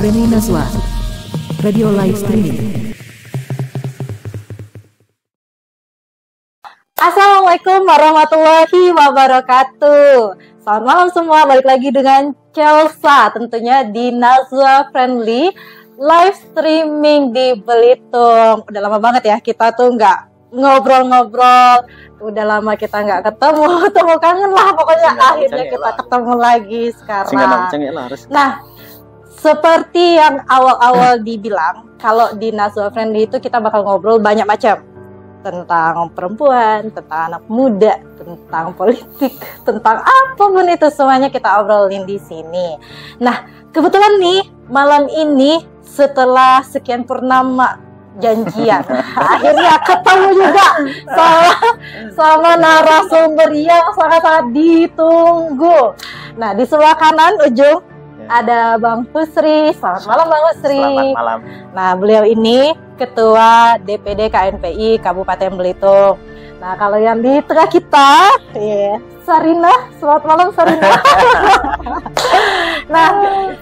Friendly Nazwa Radio Live Streaming. Assalamualaikum warahmatullahi wabarakatuh. Selamat malam semua, balik lagi dengan Chelsea tentunya di Nazwa Friendly Live Streaming di Belitung. Udah lama banget ya kita tuh nggak ngobrol-ngobrol, udah lama kita nggak ketemu, kangen lah pokoknya. Akhirnya kita ketemu lagi sekarang. Nah, seperti yang awal-awal dibilang, kalau di Nazwa Friendly itu kita bakal ngobrol banyak macam. Tentang perempuan, tentang anak muda, tentang politik, tentang apapun itu semuanya kita obrolin di sini. Nah, kebetulan nih malam ini setelah sekian purnama janjian, akhirnya ketemu juga sama narasumber yang sangat-sangat ditunggu. Nah, di sebelah kanan ujung ada Bang Husri. Selamat malam Bang Husri. Selamat malam. Nah, beliau ini Ketua DPD KNPI Kabupaten Belitung. Nah, kalau yang di tengah kita, Sarina. Selamat malam Sarina. Nah,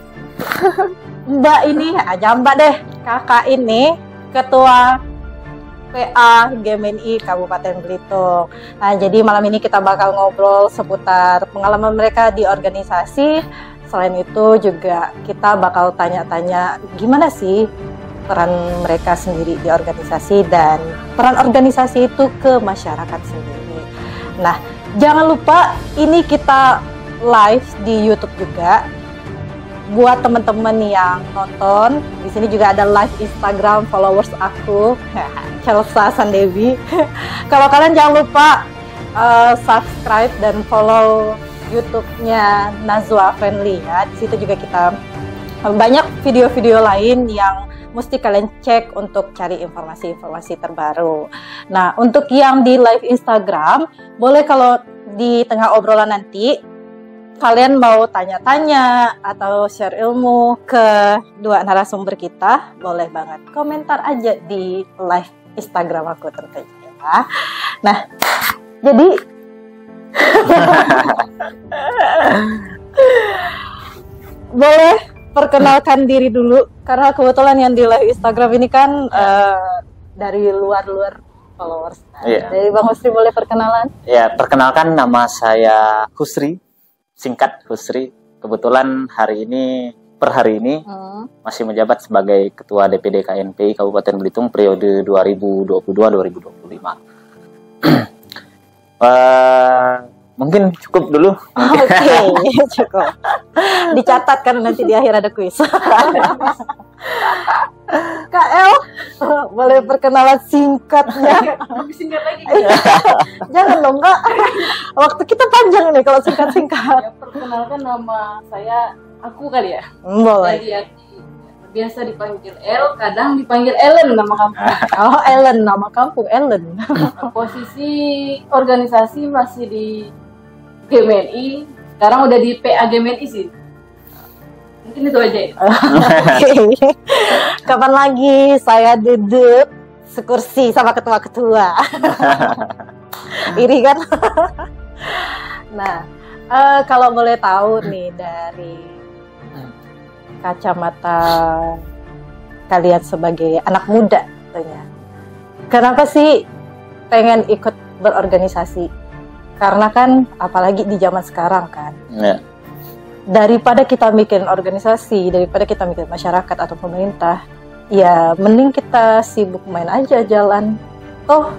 Mbak ini, aja Mbak deh, kakak ini Ketua PA GMNI Kabupaten Belitung. Nah, jadi malam ini kita bakal ngobrol seputar pengalaman mereka di organisasi. Selain itu juga kita bakal tanya-tanya gimana sih peran mereka sendiri di organisasi dan peran organisasi itu ke masyarakat sendiri. Nah, jangan lupa ini kita live di YouTube juga. Buat teman-teman yang nonton, di sini juga ada live Instagram followers aku, Chelsea Sandewi. Kalau kalian jangan lupa subscribe dan follow YouTube-nya Nazwa Friendly ya. Di situ juga kita banyak video-video lain yang mesti kalian cek untuk cari informasi-informasi terbaru. Nah, untuk yang di live Instagram, boleh kalau di tengah obrolan nanti kalian mau tanya-tanya atau share ilmu ke dua narasumber kita, boleh banget komentar aja di live Instagram aku tentunya ya. Nah, jadi boleh perkenalkan diri dulu, karena kebetulan yang di live Instagram ini kan dari luar followers. Jadi Bang Husri boleh perkenalan? Ya, perkenalkan nama saya Husri, singkat Husri. Kebetulan per hari ini masih menjabat sebagai Ketua DPD KNPI Kabupaten Belitung periode 2022-2025. Mungkin cukup dulu. Oke, cukup. Dicatat kan nanti di akhir ada kuis. Kak El, boleh perkenalan singkatnya? Lebih singkat lagi. Jangan dong Kak. Waktu kita panjang nih kalau singkat-singkat. Ya, perkenalkan nama saya, aku kali ya. Boleh. Jadi biasa dipanggil El, kadang dipanggil Ellen nama kampung. Oh, Ellen, nama kampung Ellen. Posisi organisasi masih di GMNI, sekarang udah di PA GMNI sih. Mungkin itu aja ya. Oke. Kapan lagi saya duduk sekursi sama ketua-ketua? Iri kan? Nah, kalau boleh tahu nih dari kacamata kalian sebagai anak muda tentunya, kenapa sih pengen ikut berorganisasi? Karena kan apalagi di zaman sekarang kan, daripada kita mikirin organisasi, daripada kita mikirin masyarakat atau pemerintah, ya mending kita sibuk main aja jalan. Toh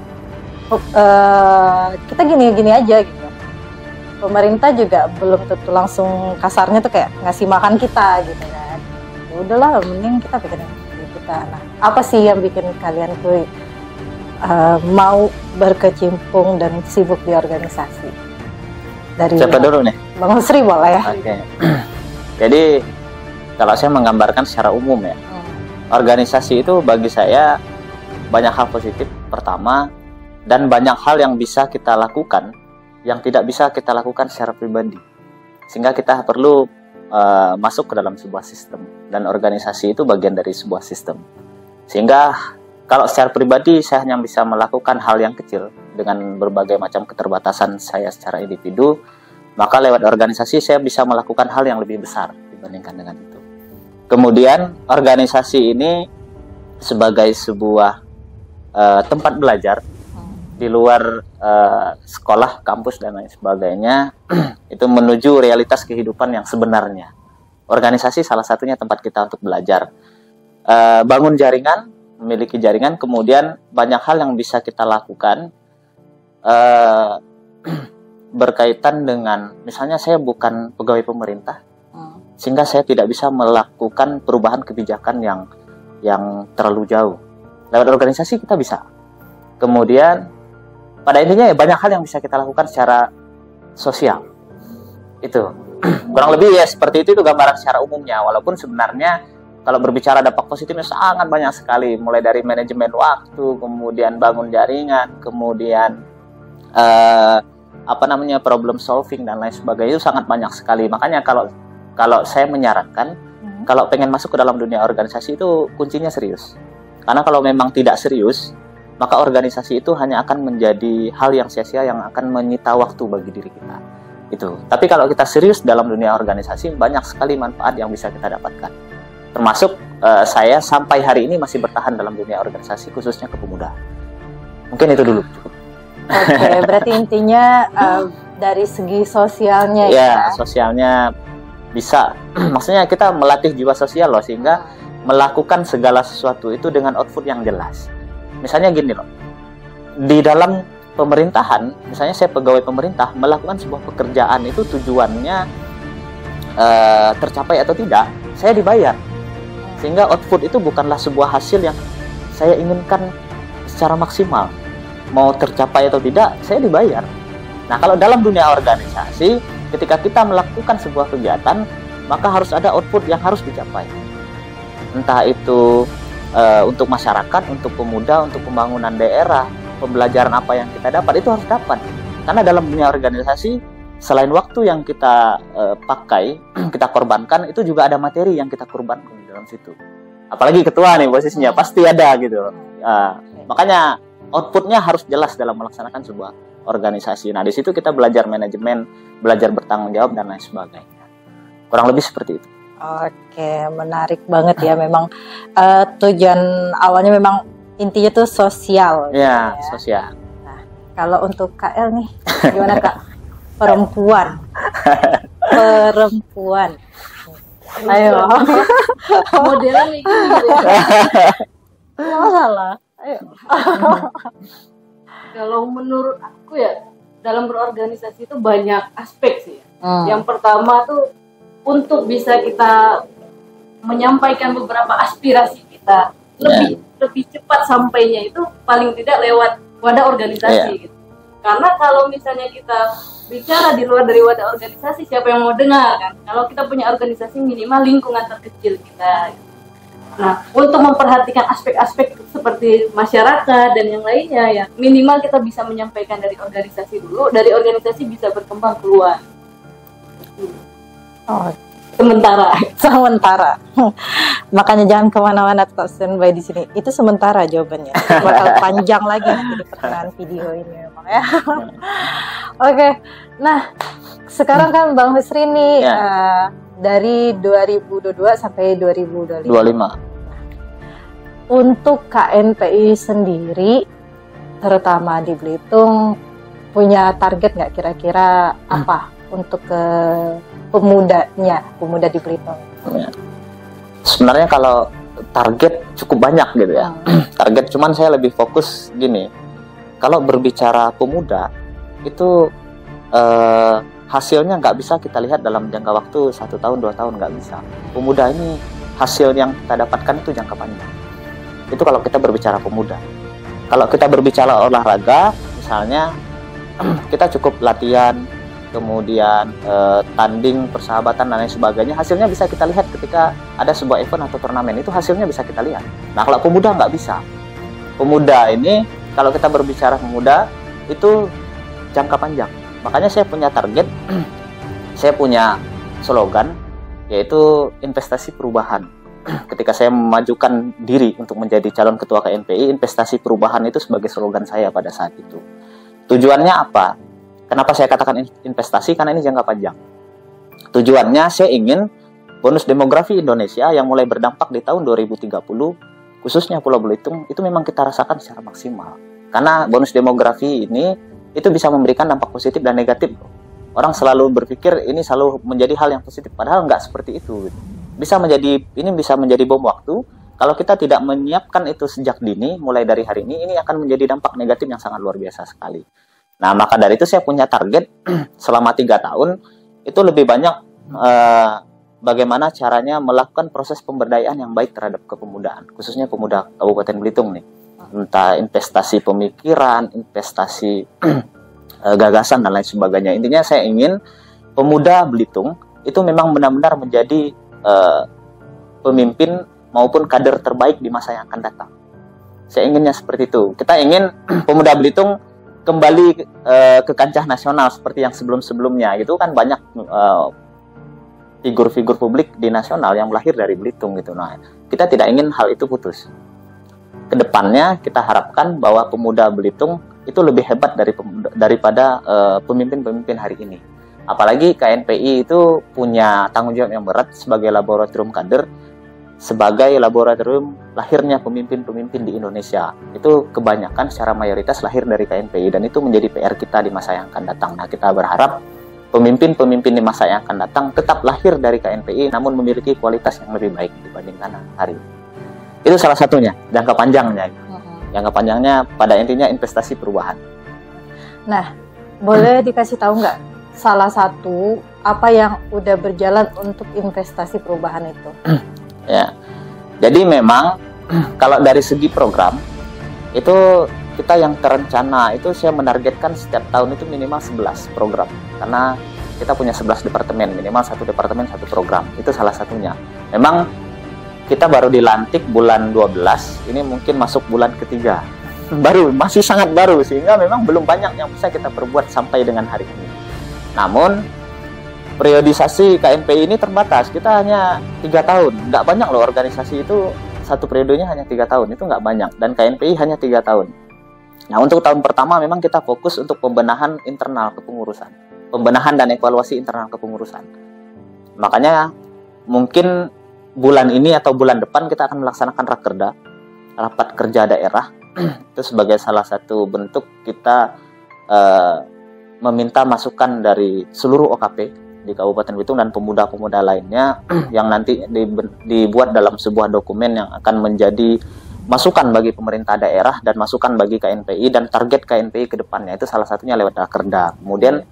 kita gini-gini aja gitu. Pemerintah juga belum tentu langsung kasarnya tuh kayak ngasih makan kita gitu kan. Ya udahlah, mending kita bikin kita. Nah, apa sih yang bikin kalian tuh mau berkecimpung dan sibuk di organisasi? Dari siapa dulu nih? Bang Husri boleh ya. Oke. Jadi kalau saya menggambarkan secara umum ya, organisasi itu bagi saya banyak hal positif pertama, dan banyak hal yang bisa kita lakukan yang tidak bisa kita lakukan secara pribadi, sehingga kita perlu masuk ke dalam sebuah sistem, dan organisasi itu bagian dari sebuah sistem. Sehingga kalau secara pribadi saya hanya bisa melakukan hal yang kecil dengan berbagai macam keterbatasan saya secara individu, maka lewat organisasi saya bisa melakukan hal yang lebih besar dibandingkan dengan itu. Kemudian organisasi ini sebagai sebuah tempat belajar di luar sekolah, kampus dan lain sebagainya itu menuju realitas kehidupan yang sebenarnya. Organisasi salah satunya tempat kita untuk belajar. Bangun jaringan, memiliki jaringan, kemudian banyak hal yang bisa kita lakukan berkaitan dengan, misalnya saya bukan pegawai pemerintah, sehingga saya tidak bisa melakukan perubahan kebijakan yang terlalu jauh. Lewat organisasi kita bisa. Kemudian pada intinya ya banyak hal yang bisa kita lakukan secara sosial. Itu kurang lebih ya seperti itu gambaran secara umumnya. Walaupun sebenarnya kalau berbicara dampak positifnya sangat banyak sekali, mulai dari manajemen waktu, kemudian bangun jaringan, kemudian problem solving dan lain sebagainya, itu sangat banyak sekali. Makanya kalau saya menyarankan, kalau pengen masuk ke dalam dunia organisasi itu kuncinya serius. Karena kalau memang tidak serius, maka organisasi itu hanya akan menjadi hal yang sia-sia yang akan menyita waktu bagi diri kita. Itu. Tapi kalau kita serius dalam dunia organisasi, banyak sekali manfaat yang bisa kita dapatkan. Termasuk saya sampai hari ini masih bertahan dalam dunia organisasi, khususnya kepemudaan. Mungkin itu dulu. Oke, berarti intinya dari segi sosialnya ya. Sosialnya bisa. Maksudnya kita melatih jiwa sosial loh, sehingga melakukan segala sesuatu itu dengan output yang jelas. Misalnya gini loh, di dalam pemerintahan, misalnya saya pegawai pemerintah, melakukan sebuah pekerjaan itu tujuannya tercapai atau tidak, saya dibayar. Sehingga output itu bukanlah sebuah hasil yang saya inginkan secara maksimal. Mau tercapai atau tidak, saya dibayar. Nah, kalau dalam dunia organisasi, ketika kita melakukan sebuah kegiatan, maka harus ada output yang harus dicapai. Entah itu untuk masyarakat, untuk pemuda, untuk pembangunan daerah, pembelajaran apa yang kita dapat, itu harus dapat. Karena dalam dunia organisasi, selain waktu yang kita pakai, kita korbankan, itu juga ada materi yang kita korbankan di dalam situ. Apalagi ketua nih posisinya, pasti ada gitu. Makanya outputnya harus jelas dalam melaksanakan sebuah organisasi. Nah, di situ kita belajar manajemen, belajar bertanggung jawab, dan lain sebagainya. Kurang lebih seperti itu. Oke, menarik banget ya. Memang tujuan awalnya memang intinya tuh sosial. Ya, sosial. Nah, kalau untuk KL nih, gimana Kak? Perempuan. Ayo. Modelnya nih gitu. Salah. Ayo. Kalau menurut aku ya, dalam berorganisasi itu banyak aspek sih. Yang pertama tuh untuk bisa kita menyampaikan beberapa aspirasi kita lebih cepat sampainya itu paling tidak lewat wadah organisasi gitu. Karena kalau misalnya kita bicara di luar dari wadah organisasi, siapa yang mau dengar kan? Kalau kita punya organisasi, minimal lingkungan terkecil kita gitu. Nah, untuk memperhatikan aspek-aspek seperti masyarakat dan yang lainnya ya, minimal kita bisa menyampaikan dari organisasi dulu, dari organisasi bisa berkembang keluar. Sementara. Makanya jangan kemana-mana, tetap standby di sini. Itu sementara jawabannya. Bakal panjang lagi nanti di pertengahan video ini memang ya. Oke. Nah, sekarang kan Bang Husri nih dari 2022 sampai 2025. Untuk KNPI sendiri, terutama di Belitung, punya target nggak kira-kira apa untuk ke pemuda di Belitung? Sebenarnya kalau target cukup banyak gitu ya. Target, cuman saya lebih fokus gini. Kalau berbicara pemuda itu hasilnya nggak bisa kita lihat dalam jangka waktu 1 tahun 2 tahun, nggak bisa. Pemuda ini hasil yang kita dapatkan itu jangka panjang. Itu kalau kita berbicara pemuda. Kalau kita berbicara olahraga, misalnya kita cukup latihan, kemudian tanding, persahabatan dan lain sebagainya, hasilnya bisa kita lihat ketika ada sebuah event atau turnamen, itu hasilnya bisa kita lihat. Nah, kalau pemuda nggak bisa. Pemuda ini, kalau kita berbicara pemuda, itu jangka panjang. Makanya saya punya target, saya punya slogan, yaitu investasi perubahan. Ketika saya memajukan diri untuk menjadi calon ketua KNPI, investasi perubahan itu sebagai slogan saya pada saat itu. Tujuannya apa? Kenapa saya katakan investasi? Karena ini jangka panjang. Tujuannya saya ingin bonus demografi Indonesia yang mulai berdampak di tahun 2030, khususnya Pulau Belitung, itu memang kita rasakan secara maksimal. Karena bonus demografi ini itu bisa memberikan dampak positif dan negatif. Orang selalu berpikir ini selalu menjadi hal yang positif, padahal nggak seperti itu. Ini bisa menjadi bom waktu. Kalau kita tidak menyiapkan itu sejak dini, mulai dari hari ini akan menjadi dampak negatif yang sangat luar biasa sekali. Nah, maka dari itu saya punya target selama 3 tahun, itu lebih banyak bagaimana caranya melakukan proses pemberdayaan yang baik terhadap kepemudaan, khususnya pemuda Kabupaten Belitung nih. Entah investasi pemikiran, investasi gagasan, dan lain sebagainya. Intinya saya ingin pemuda Belitung itu memang benar-benar menjadi pemimpin maupun kader terbaik di masa yang akan datang. Saya inginnya seperti itu. Kita ingin pemuda Belitung kembali ke kancah nasional seperti yang sebelum-sebelumnya. Itu kan banyak figur-figur publik di nasional yang lahir dari Belitung gitu. Nah, kita tidak ingin hal itu putus. Kedepannya kita harapkan bahwa pemuda Belitung itu lebih hebat daripada pemimpin-pemimpin hari ini. Apalagi KNPI itu punya tanggung jawab yang berat sebagai laboratorium kader, sebagai laboratorium lahirnya pemimpin-pemimpin di Indonesia. Itu kebanyakan secara mayoritas lahir dari KNPI, dan itu menjadi PR kita di masa yang akan datang. Nah, kita berharap pemimpin-pemimpin di masa yang akan datang tetap lahir dari KNPI, namun memiliki kualitas yang lebih baik dibandingkan hari ini. Itu salah satunya, jangka panjangnya. Jangka panjangnya pada intinya investasi perubahan. Nah, boleh dikasih tahu nggak salah satu apa yang udah berjalan untuk investasi perubahan itu? Ya, jadi memang kalau dari segi program itu kita yang terencana itu saya menargetkan setiap tahun itu minimal 11 program, karena kita punya 11 departemen, minimal satu departemen satu program. Itu salah satunya. Memang kita baru dilantik bulan 12, ini mungkin masuk bulan ketiga, baru, masih sangat baru, sehingga memang belum banyak yang bisa kita perbuat sampai dengan hari ini. Namun periodisasi KNPI ini terbatas, kita hanya 3 tahun. Nggak banyak loh organisasi itu, satu periodenya hanya 3 tahun, itu nggak banyak. Dan KNPI hanya 3 tahun. Nah, untuk tahun pertama memang kita fokus untuk pembenahan internal kepengurusan, pembenahan dan evaluasi internal kepengurusan. Makanya mungkin bulan ini atau bulan depan kita akan melaksanakan rakerda, rapat kerja daerah. Itu sebagai salah satu bentuk kita meminta masukan dari seluruh OKP di Kabupaten Belitung dan pemuda-pemuda lainnya yang nanti dibuat dalam sebuah dokumen yang akan menjadi masukan bagi pemerintah daerah dan masukan bagi KNPI dan target KNPI ke depannya. Itu salah satunya lewat rakerda. Kemudian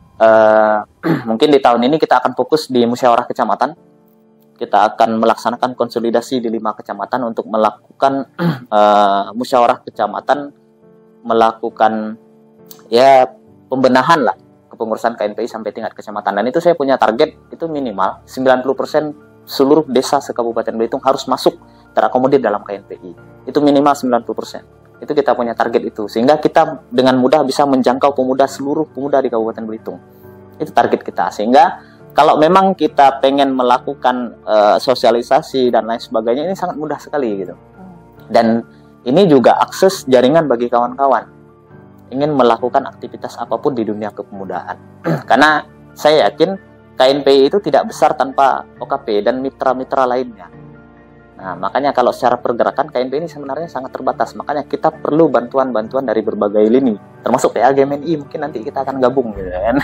mungkin di tahun ini kita akan fokus di musyawarah kecamatan. Kita akan melaksanakan konsolidasi di 5 kecamatan untuk melakukan musyawarah kecamatan, melakukan ya pembenahan lah kepengurusan KNPI sampai tingkat kecamatan. Dan itu saya punya target itu minimal 90% seluruh desa se-Kabupaten Belitung harus masuk terakomodir dalam KNPI. Itu minimal 90%. Itu kita punya target itu, sehingga kita dengan mudah bisa menjangkau seluruh pemuda di Kabupaten Belitung. Itu target kita. Sehingga kalau memang kita pengen melakukan sosialisasi dan lain sebagainya, ini sangat mudah sekali gitu. Dan ini juga akses jaringan bagi kawan-kawan ingin melakukan aktivitas apapun di dunia kepemudaan. Karena saya yakin KNPI itu tidak besar tanpa OKP dan mitra-mitra lainnya. Nah, makanya kalau secara pergerakan KNPI ini sebenarnya sangat terbatas. Makanya kita perlu bantuan-bantuan dari berbagai lini, termasuk PA GMNI. Mungkin nanti kita akan gabung gitu kan.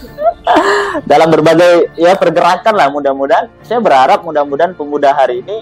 Dalam berbagai ya pergerakan lah, mudah-mudahan. Saya berharap mudah-mudahan pemuda hari ini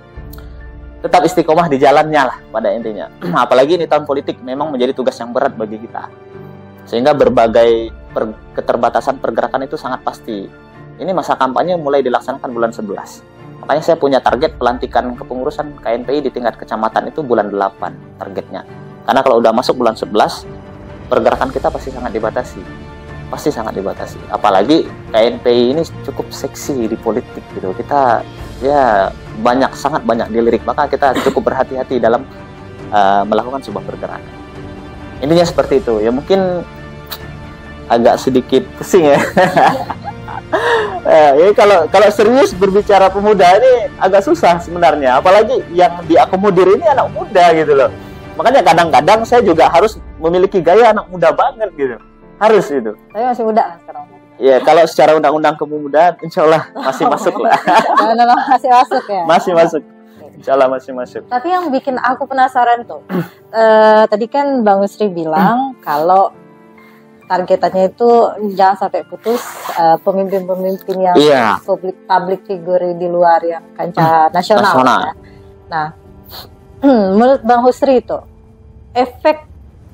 tetap istiqomah di jalannya lah pada intinya. Apalagi ini tahun politik memang menjadi tugas yang berat bagi kita. Sehingga berbagai keterbatasan pergerakan itu sangat pasti. Ini masa kampanye mulai dilaksanakan bulan 11. Makanya saya punya target pelantikan kepengurusan KNPI di tingkat kecamatan itu bulan 8 targetnya. Karena kalau udah masuk bulan 11, pergerakan kita pasti sangat dibatasi. Pasti sangat dibatasi. Apalagi KNPI ini cukup seksi di politik gitu. Kita ya sangat banyak dilirik, maka kita cukup berhati-hati dalam melakukan sebuah pergerakan. Intinya seperti itu. Ya mungkin agak sedikit pusing ya. Ya kalau serius berbicara pemuda ini agak susah sebenarnya, apalagi yang diakomodir ini anak muda gitu loh. Makanya kadang-kadang saya juga harus memiliki gaya anak muda banget gitu. Harus itu. Tapi masih muda kan sekarang? Ya, kalau secara undang-undang kepemudaan, insya Allah masih masuk lah. Memang masih masuk ya. Masih masuk. Insya Allah masih masuk. Tapi yang bikin aku penasaran tuh, tadi kan Bang Usri bilang kalau targetannya itu jangan sampai putus pemimpin-pemimpin yang Iya. public figure di luar yang kancah nasional. Ya. Nah, menurut Bang Husri itu efek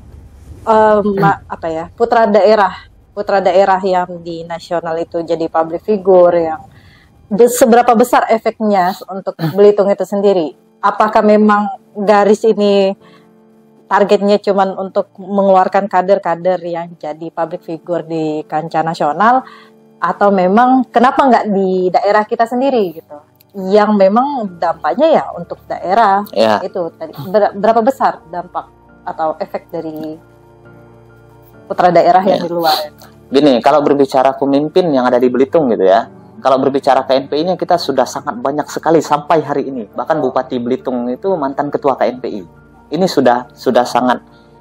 putra daerah yang di nasional itu jadi public figure yang seberapa besar efeknya untuk Belitung itu sendiri? Apakah memang garis ini targetnya cuman untuk mengeluarkan kader-kader yang jadi public figure di kancah nasional, atau memang kenapa nggak di daerah kita sendiri gitu? Yang memang dampaknya ya untuk daerah itu tadi berapa besar dampak atau efek dari putra daerah yang di luar itu? Gini, kalau berbicara pemimpin yang ada di Belitung gitu ya, kalau berbicara KNPI-nya kita sudah sangat banyak sekali sampai hari ini. Bahkan Bupati Belitung itu mantan ketua KNPI. Ini sudah sangat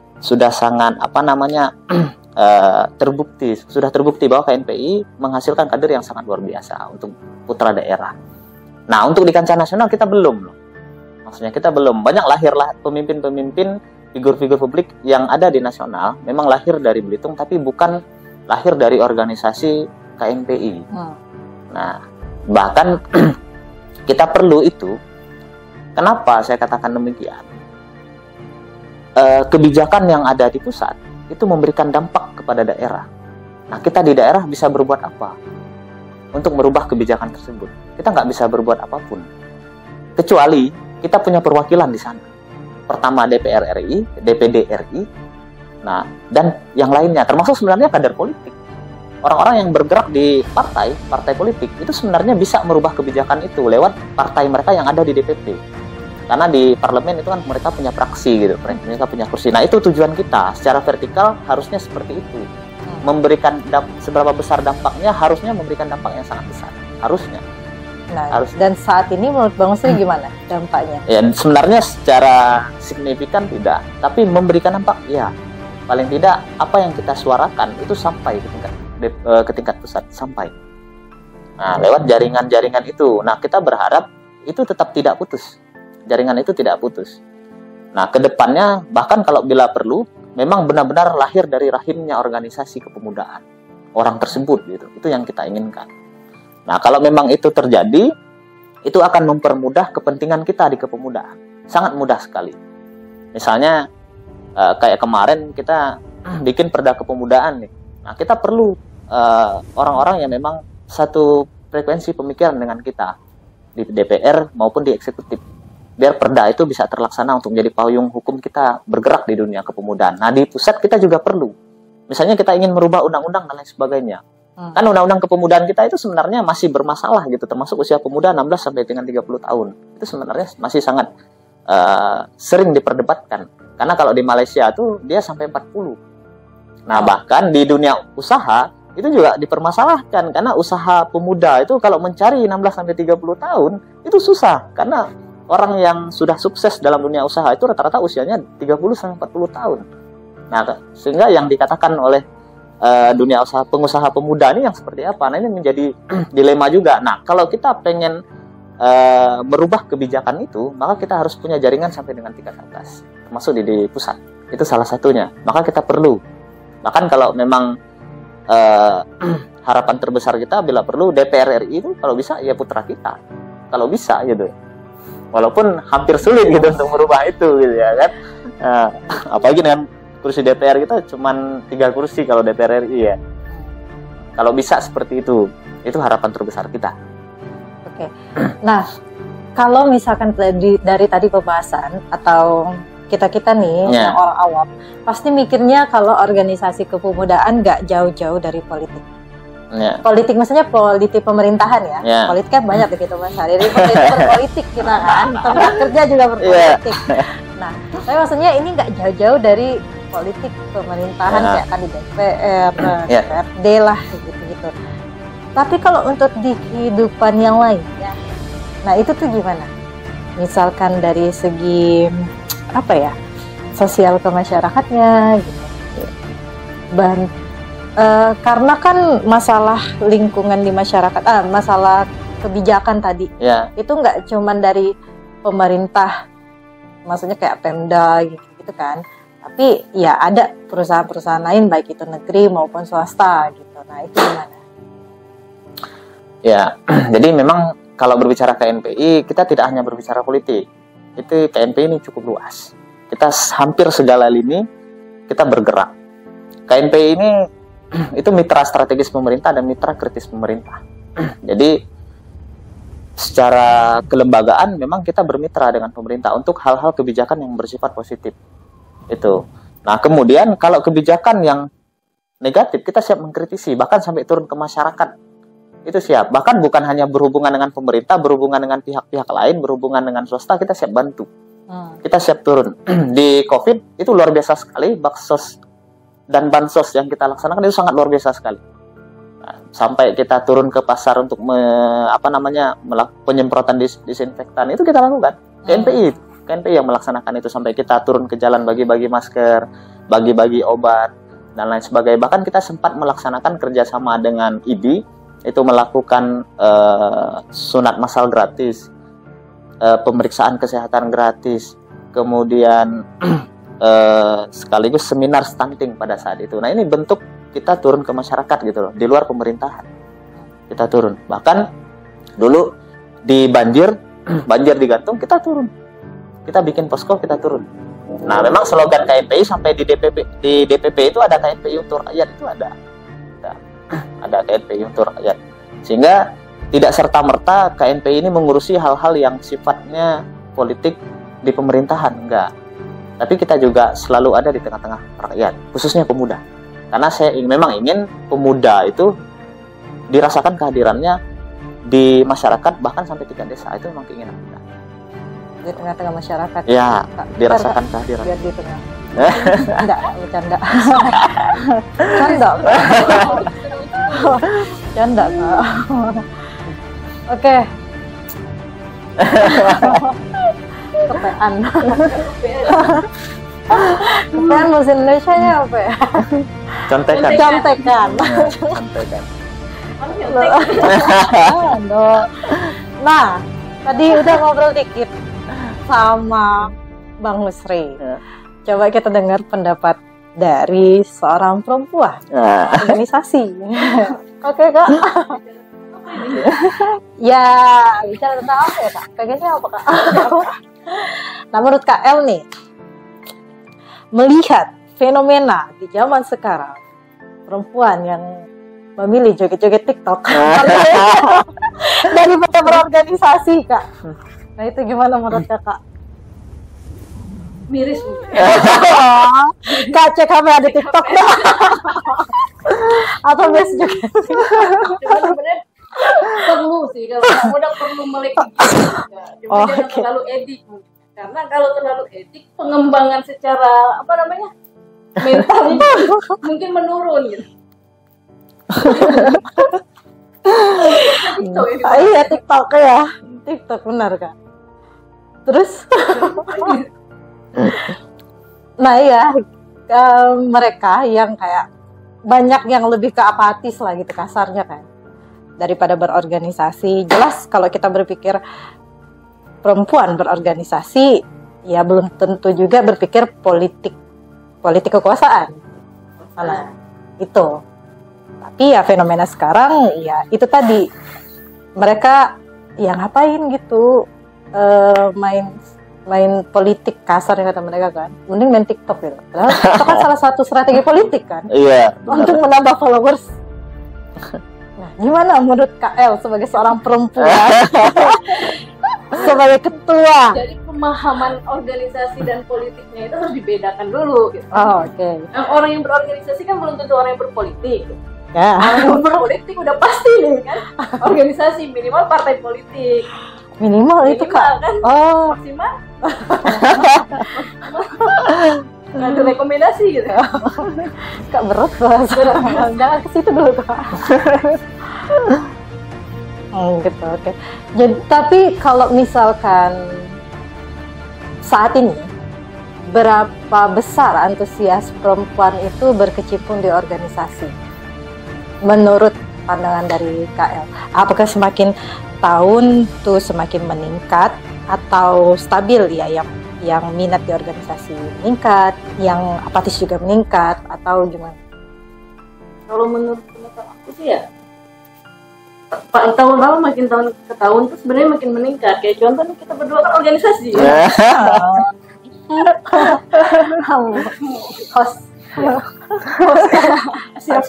terbukti bahwa KNPI menghasilkan kader yang sangat luar biasa untuk putra daerah. Nah, untuk di kancah nasional kita belum loh. Maksudnya kita belum. Banyak lahirlah pemimpin-pemimpin, figur-figur publik yang ada di nasional memang lahir dari Belitung, tapi bukan lahir dari organisasi KNPI. Nah, bahkan kita perlu itu. Kenapa saya katakan demikian? Kebijakan yang ada di pusat itu memberikan dampak kepada daerah. Nah, kita di daerah bisa berbuat apa untuk merubah kebijakan tersebut? Kita nggak bisa berbuat apapun, kecuali kita punya perwakilan di sana. Pertama DPR RI, DPD RI, nah, dan yang lainnya, termasuk sebenarnya kader politik. Orang-orang yang bergerak di partai politik itu sebenarnya bisa merubah kebijakan itu lewat partai mereka yang ada di DPP. Karena di parlemen itu kan mereka punya fraksi gitu, mereka punya kursi. Nah, itu tujuan kita. Secara vertikal harusnya seperti itu. Memberikan seberapa besar dampaknya, harusnya memberikan dampak yang sangat besar. Harusnya. Nah, dan saat ini menurut Bang Usri gimana dampaknya? Ya, sebenarnya secara signifikan tidak, tapi memberikan dampak ya. Paling tidak apa yang kita suarakan itu sampai ke tingkat pusat, sampai. Nah, lewat jaringan-jaringan itu. Nah, kita berharap itu tetap tidak putus. Jaringan itu tidak putus. Nah, kedepannya bahkan kalau bila perlu, memang benar-benar lahir dari rahimnya organisasi kepemudaan orang tersebut gitu. Itu yang kita inginkan. Nah, kalau memang itu terjadi, itu akan mempermudah kepentingan kita di kepemudaan. Sangat mudah sekali. Misalnya kayak kemarin kita bikin perda kepemudaan nih. Nah, kita perlu orang-orang yang memang satu frekuensi pemikiran dengan kita di DPR maupun di eksekutif. Biar perda itu bisa terlaksana untuk menjadi payung hukum kita bergerak di dunia kepemudaan. Nah, di pusat kita juga perlu. Misalnya kita ingin merubah undang-undang dan lain sebagainya. Kan undang-undang kepemudaan kita itu sebenarnya masih bermasalah gitu, termasuk usia pemuda 16 sampai dengan 30 tahun. Itu sebenarnya masih sangat sering diperdebatkan. Karena kalau di Malaysia tuh dia sampai 40. Nah, bahkan di dunia usaha itu juga dipermasalahkan karena usaha pemuda itu kalau mencari 16 sampai 30 tahun itu susah karena orang yang sudah sukses dalam dunia usaha itu rata-rata usianya 30 sampai 40 tahun. Nah, sehingga yang dikatakan oleh dunia usaha pengusaha pemuda ini yang seperti apa? Nah, ini menjadi dilema juga. Nah, kalau kita pengen merubah kebijakan itu, maka kita harus punya jaringan sampai dengan tingkat atas, termasuk di pusat. Itu salah satunya. Maka kita perlu. Bahkan kalau memang harapan terbesar kita bila perlu DPR RI itu kalau bisa ya putra kita. Kalau bisa gitu. Walaupun hampir sulit gitu untuk merubah itu gitu ya kan. Apalagi dengan kursi DPR kita cuma 3 kursi kalau DPR RI ya. Kalau bisa seperti itu harapan terbesar kita. Oke. Nah, kalau misalkan dari tadi pembahasan atau kita nih yang orang awam pasti mikirnya kalau organisasi kepemudaan nggak jauh-jauh dari politik. Politik maksudnya politik pemerintahan ya. Politik kan banyak begitu Mas Hari. Berpolitik kita kan, tempat kerja juga berpolitik. Nah, tapi maksudnya ini nggak jauh-jauh dari politik pemerintahan kayak kan di DPR, DPRD lah gitu-gitu. Tapi kalau untuk di kehidupan yang lain ya, nah itu tuh gimana? Misalkan dari segi apa ya, sosial ke masyarakatnya gitu. Karena kan masalah lingkungan di masyarakat, masalah kebijakan tadi, Ya, itu nggak cuman dari pemerintah, maksudnya kayak Pemda gitu kan, tapi ya ada perusahaan-perusahaan lain baik itu negeri maupun swasta gitu. Nah itu gimana? ya. Jadi memang kalau berbicara KNPI, kita tidak hanya berbicara politik. Itu KNPI ini cukup luas. Kita hampir segala lini kita bergerak. KNPI ini itu mitra strategis pemerintah dan mitra kritis pemerintah. Jadi secara kelembagaan memang kita bermitra dengan pemerintah untuk hal-hal kebijakan yang bersifat positif. Itu. Nah, kemudian kalau kebijakan yang negatif kita siap mengkritisi, bahkan sampai turun ke masyarakat. Itu siap. Bahkan bukan hanya berhubungan dengan pemerintah, berhubungan dengan pihak-pihak lain, berhubungan dengan swasta, kita siap bantu. Kita siap turun. Di COVID itu luar biasa sekali, baksos dan bansos yang kita laksanakan itu sangat luar biasa sekali. Nah, sampai kita turun ke pasar untuk penyemprotan disinfektan itu kita lakukan. KNPI yang melaksanakan itu, sampai kita turun ke jalan bagi-bagi masker, bagi-bagi obat dan lain sebagainya. Bahkan kita sempat melaksanakan kerjasama dengan IDI, itu melakukan sunat massal gratis, pemeriksaan kesehatan gratis, kemudian sekaligus seminar stunting pada saat itu. Nah, ini bentuk kita turun ke masyarakat gitu loh, di luar pemerintahan. Kita turun. Bahkan dulu di banjir digantung, kita turun. Kita bikin posko, kita turun. Nah, memang slogan KNPI sampai di DPP itu ada KNPI untuk rakyat, itu ada KNPI untuk rakyat. Sehingga tidak serta-merta KNPI ini mengurusi hal-hal yang sifatnya politik di pemerintahan, enggak. Tapi kita juga selalu ada di tengah-tengah rakyat, khususnya pemuda. Karena saya memang ingin pemuda itu dirasakan kehadirannya di masyarakat, bahkan sampai tingkat desa. Itu memang keinginan kita. Di tengah-tengah masyarakat. Ya, dirasakan kehadiran. Biar di tengah. Enggak, bercanda. Canda, Kak. Oke. Kepean. Kepean bahasa Indonesia-nya apa ya? Contekan. Contekan. Nah, tadi udah ngobrol dikit sama Bang Husri. Coba kita dengar pendapat dari seorang perempuan organisasi. Oke, Kak. Ya, bicara tentang apa ya, Kak? Pengennya apa, Kak? Nah, menurut Kak El nih, melihat fenomena di zaman sekarang, perempuan yang memilih joget-joget TikTok daripada berorganisasi, Kak. Nah, itu gimana menurut Kakak? Miris. Kak, cek HP ada TikTok dah. Atau biasa joget. Sebenarnya perlu sih, kalau udah perlu melek cuma jangan terlalu edik. Karena kalau terlalu edik, pengembangan secara mental mungkin menurun gitu. Iya, TikTok ya. TikTok benar, Kak. Terus nah iya, mereka yang kayak banyak yang lebih ke apatis lah gitu kasarnya kan, daripada berorganisasi. Jelas kalau kita berpikir perempuan berorganisasi, ya belum tentu juga berpikir politik kekuasaan. Nah, itu. Tapi ya fenomena sekarang ya itu tadi, mereka ya ngapain gitu, main politik kasar yang kata mereka kan, mending main TikTok gitu. Padahal itu kan salah satu strategi politik kan, untuk menambah followers. Nah, gimana menurut Kak El sebagai seorang perempuan, sebagai ketua? Jadi pemahaman organisasi dan politiknya itu harus dibedakan dulu gitu. Oh, oke. Orang yang berorganisasi kan belum tentu orang yang berpolitik. Ya. Orang yang berpolitik udah pasti nih kan, organisasi minimal partai politik. Minimal itu, Kak. Kan? Oh. Maksimal. Nggak ada rekomendasi gitu. Kak, berat banget. Jangan ke situ dulu, Kak. Gitu, oke. Jadi, tapi kalau misalkan saat ini, berapa besar antusias perempuan itu berkecimpung di organisasi? menurut pandangan dari KL, apakah semakin tahun tuh semakin meningkat atau stabil ya, yang minat di organisasi meningkat, yang apatis juga meningkat, atau gimana? Kalau menurut pendapat aku sih ya, tahun lalu makin tahun ke tahun tuh sebenarnya makin meningkat. Kayak contoh nih, kita berdua kan organisasi ya. Host. Siap.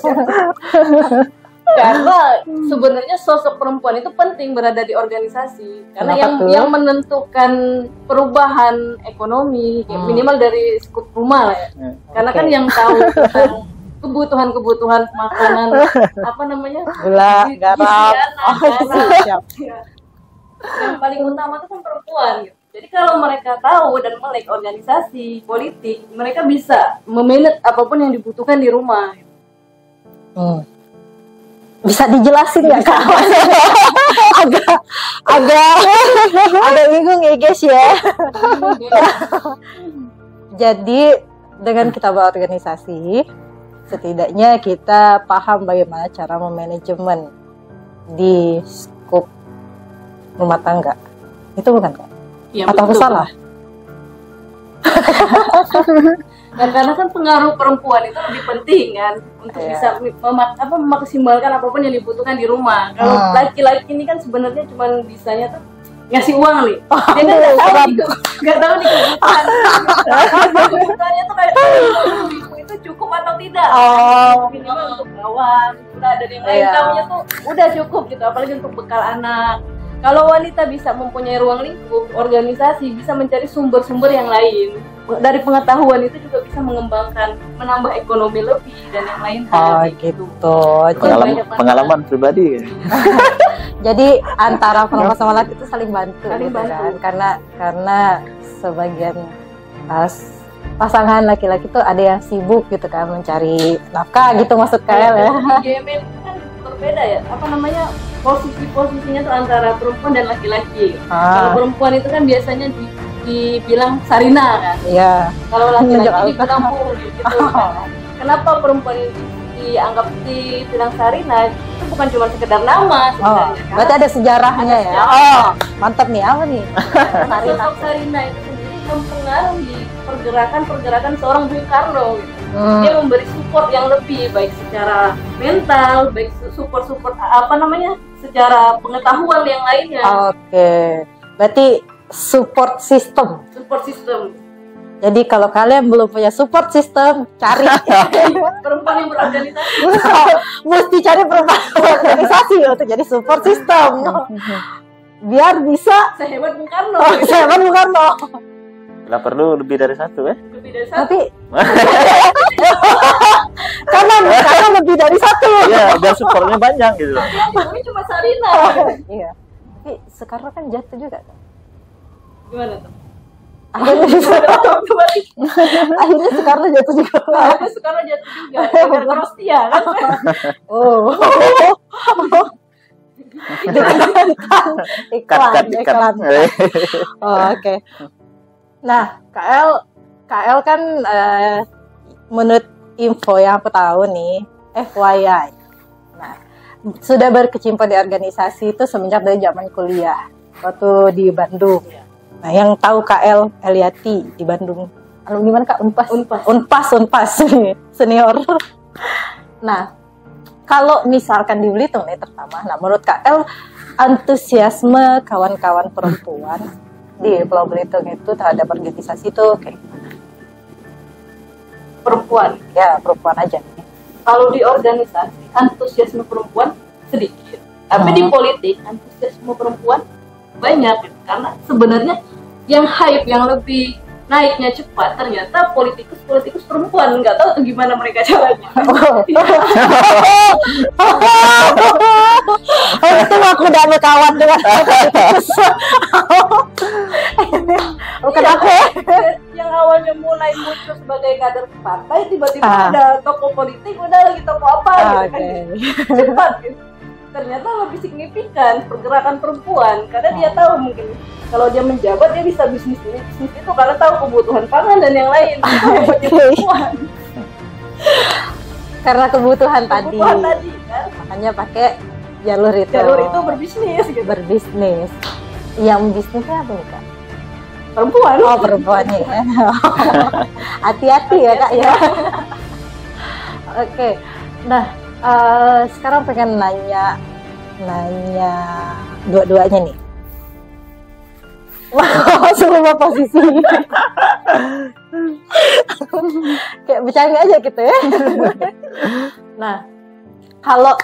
Karena sebenarnya sosok perempuan itu penting berada di organisasi, karena yang menentukan perubahan ekonomi minimal dari skup rumah lah ya. Karena kan yang tahu tentang kebutuhan makanan, apa namanya, gula, garam, siap. Yang paling utama itu kan perempuan gitu. Jadi kalau mereka tahu dan melek organisasi politik, mereka bisa memanage apapun yang dibutuhkan di rumah. Bisa dijelasin nggak Kak? agak bingung ya guys ya. Jadi dengan kita berorganisasi, setidaknya kita paham bagaimana cara memanajemen di skup rumah tangga. Itu bukan Kak? Ya, atau aku salah? Dan karena kan pengaruh perempuan itu lebih penting kan untuk bisa memaksimalkan apapun yang dibutuhkan di rumah. Kalau laki-laki ini kan sebenarnya cuma bisanya tuh ngasih uang nih. Dia nggak tahu nih kebutuhannya tuh kayak itu cukup atau tidak. Minimal untuk gawang, dan yang lain tahunya tuh udah cukup gitu. Apalagi untuk bekal anak. Kalau wanita bisa mempunyai ruang lingkup, organisasi bisa mencari sumber-sumber yang lain. Dari pengetahuan itu juga bisa mengembangkan, menambah ekonomi lebih dan yang lain hal. Gitu. Pengalaman pribadi. Jadi antara perempuan sama laki itu saling bantu, kan? Karena sebagian pasangan laki-laki itu ada yang sibuk gitu kan mencari nafkah gitu, maksud KL ya. GMM kan berbeda ya, apa namanya, posisinya tuh antara perempuan dan laki-laki. Kalau perempuan itu kan biasanya dibilang sarina kan. Iya. Kalau laki-laki dibilang gitu kan. Kenapa perempuan ini dianggap dibilang sarina? Itu bukan cuma sekedar nama sebenarnya. Berarti ada sejarahnya ya. Mantap nih, apa nih? Sosok sarina itu sendiri mempengaruhi pergerakan seorang Bung Karno gitu. Dia memberi support yang lebih baik secara mental, baik support apa namanya, secara pengetahuan yang lainnya. Berarti support system. Jadi kalau kalian belum punya support system, cari perempuan yang berorganisasi. Mesti cari perempuan berorganisasi untuk jadi support system. Biar bisa sehebat Bung Karno. Sehebat Bung Karno. Lah perlu lebih dari satu ya? Lebih dari satu. Tapi karena lebih dari satu. Iya, biar supportnya banyak gitu. Ini cuma Sarina. Iya. Tapi sekarang kan jatuh juga. Gimana tuh? Akhirnya sekarang jatuh juga. Gara-gara Rostia kan. Iklan. Oke. Nah, KL kan menurut info yang aku tahu nih, FYI. Nah, sudah berkecimpung di organisasi itu semenjak dari zaman kuliah waktu di Bandung. Nah, yang tahu KL Eliati di Bandung. Gimana Kak? Unpas senior. Nah, kalau misalkan di Belitung nih terutama, nah menurut KL antusiasme kawan-kawan perempuan di Pulau Belitung itu terhadap organisasi itu kayak gimana? Perempuan? Ya, perempuan aja nih. Kalau di organisasi, antusiasme perempuan sedikit. Tapi di politik, antusiasme perempuan banyak. Karena sebenarnya yang hype, yang lebih naiknya cepat, ternyata politikus perempuan. Nggak tahu tuh gimana mereka caranya. Itu aku udah berkawan dengan politikus. Bukan aku. Yang awalnya mulai muncul sebagai kader partai, tiba-tiba ada tokoh politik, udah lagi tokoh apa gitu kan. Cepat gitu. Ternyata lebih signifikan pergerakan perempuan, karena dia tahu mungkin kalau dia menjabat dia bisa bisnis itu karena tahu kebutuhan pangan dan yang lain. Itu hebatnya perempuan. Karena kebutuhan tadi. Kebutuhan tadi kan. Makanya pakai jalur itu. Jalur itu berbisnis gitu. Berbisnis. Yang bisnisnya apa nih Kak? Perempuan. Oh, perempuannya ya. Hati-hati ya Kak ya. Oke. Nah, sekarang pengen nanya dua-duanya nih. Wah, semua posisi. Kayak bercanda aja gitu ya. Nah, kalau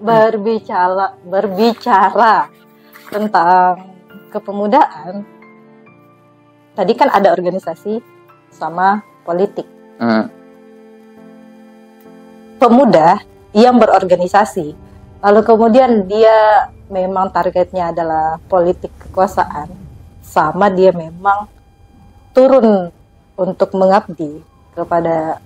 berbicara tentang kepemudaan, tadi kan ada organisasi sama politik. Pemuda yang berorganisasi, lalu kemudian dia memang targetnya adalah politik kekuasaan, sama dia memang turun untuk mengabdi kepada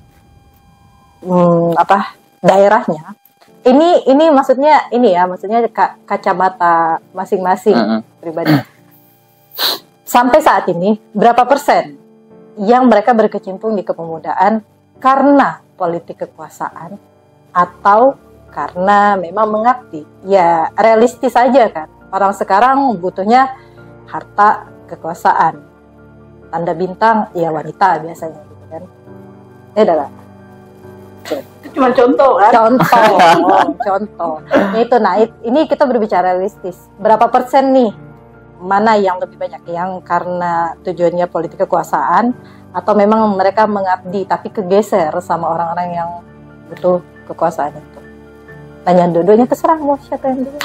daerahnya. Ini maksudnya kacamata masing-masing pribadi. Sampai saat ini berapa persen yang mereka berkecimpung di kepemudaan karena politik kekuasaan atau karena memang mengabdi? Ya realistis aja kan. Orang sekarang butuhnya harta, kekuasaan. Tanda bintang ya wanita biasanya gitu kan. Dah. Itu cuma contoh kan? Contoh. Itu ini kita berbicara realistis. Berapa persen nih? Mana yang lebih banyak, yang karena tujuannya politik kekuasaan atau memang mereka mengabdi tapi kegeser sama orang-orang yang butuh kekuasaan itu? Tanya dua-duanya, terserah mau siapa yang dulu.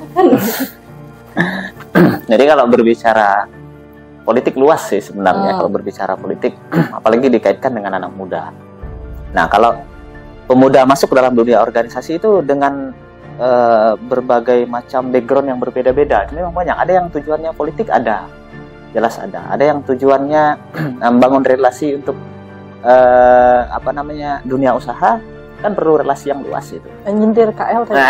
Jadi kalau berbicara politik luas sih sebenarnya. Kalau berbicara politik, apalagi dikaitkan dengan anak muda. Nah, kalau pemuda masuk ke dalam dunia organisasi itu dengan berbagai macam background yang berbeda-beda. Ini memang banyak. Ada yang tujuannya politik, jelas ada. Ada yang tujuannya membangun relasi untuk dunia usaha, kan perlu relasi yang luas itu. Nyindir KL tadi.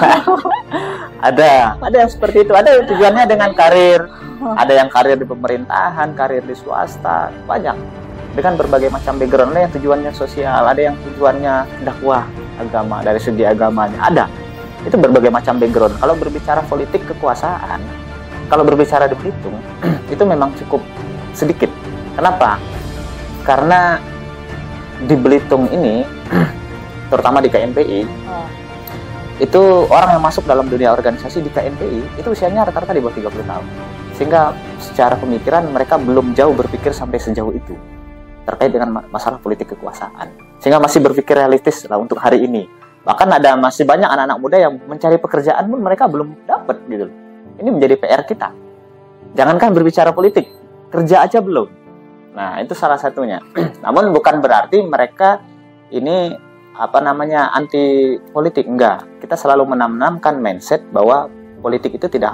Ada yang seperti itu. Ada yang tujuannya dengan karir. Ada yang karir di pemerintahan, karir di swasta, banyak. Dengan berbagai macam background. Ada yang tujuannya sosial, ada yang tujuannya dakwah agama, dari segi agamanya ada. Itu berbagai macam background. Kalau berbicara politik kekuasaan, kalau berbicara di Belitung, itu memang cukup sedikit. Kenapa? Karena di Belitung ini, terutama di KNPI, itu orang yang masuk dalam dunia organisasi di KNPI, itu usianya rata-rata di bawah 30 tahun. Sehingga secara pemikiran mereka belum jauh berpikir sampai sejauh itu terkait dengan masalah politik kekuasaan. Sehingga masih berpikir realistis lah untuk hari ini. Bahkan masih banyak anak-anak muda yang mencari pekerjaan pun mereka belum dapat gitu. Ini menjadi PR kita. Jangankan berbicara politik, kerja aja belum. Nah, itu salah satunya. Namun bukan berarti mereka ini anti politik, enggak. Kita selalu menanamkan mindset bahwa politik itu tidak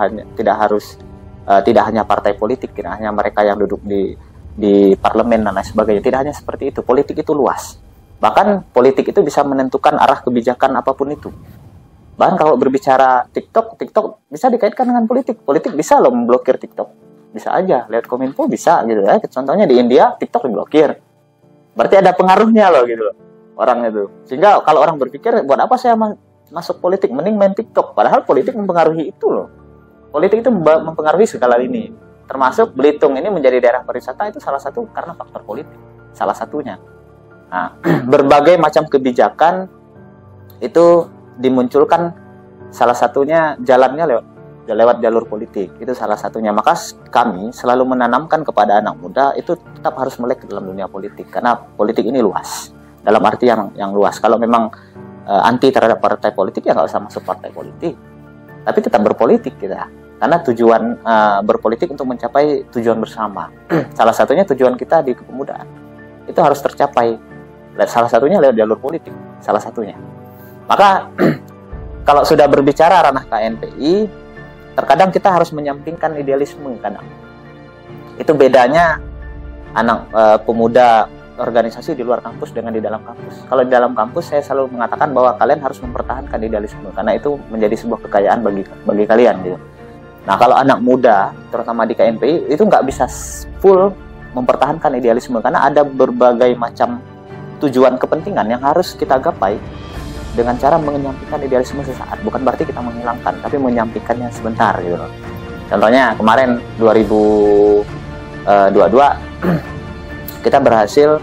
hanya partai politik, tidak hanya mereka yang duduk di parlemen dan lain sebagainya. Tidak hanya seperti itu. Politik itu luas. Bahkan politik itu bisa menentukan arah kebijakan apapun itu. Bahkan kalau berbicara TikTok bisa dikaitkan dengan politik. Politik bisa loh memblokir TikTok. Bisa aja, lihat Kominfo bisa gitu ya. Contohnya di India, TikTok diblokir. Berarti ada pengaruhnya loh gitu loh, orang itu. Sehingga kalau orang berpikir, buat apa saya masuk politik, mending main TikTok. Padahal politik mempengaruhi itu loh. Politik itu mempengaruhi segala ini. Termasuk Belitung ini menjadi daerah pariwisata itu salah satu karena faktor politik. Salah satunya. Nah, berbagai macam kebijakan itu dimunculkan, salah satunya jalannya lewat jalur politik. Itu salah satunya. Maka kami selalu menanamkan kepada anak muda itu tetap harus melek ke dalam dunia politik. Karena politik ini luas. Dalam arti yang luas. Kalau memang anti terhadap partai politik, ya nggak usah masuk partai politik. Tapi tetap berpolitik kita. Karena tujuan berpolitik untuk mencapai tujuan bersama. Salah satunya tujuan kita di kepemudaan. Itu harus tercapai. Salah satunya lewat jalur politik, salah satunya. Maka kalau sudah berbicara ranah KNPI, terkadang kita harus menyampingkan idealisme kadang. Itu bedanya anak pemuda organisasi di luar kampus dengan di dalam kampus. Kalau di dalam kampus saya selalu mengatakan bahwa kalian harus mempertahankan idealisme karena itu menjadi sebuah kekayaan bagi kalian gitu. Nah, kalau anak muda terutama di KNPI itu nggak bisa full mempertahankan idealisme karena ada berbagai macam tujuan kepentingan yang harus kita gapai dengan cara menyampaikan idealisme sesaat. Bukan berarti kita menghilangkan, tapi menyampaikannya sebentar gitu loh. Contohnya kemarin 2022 kita berhasil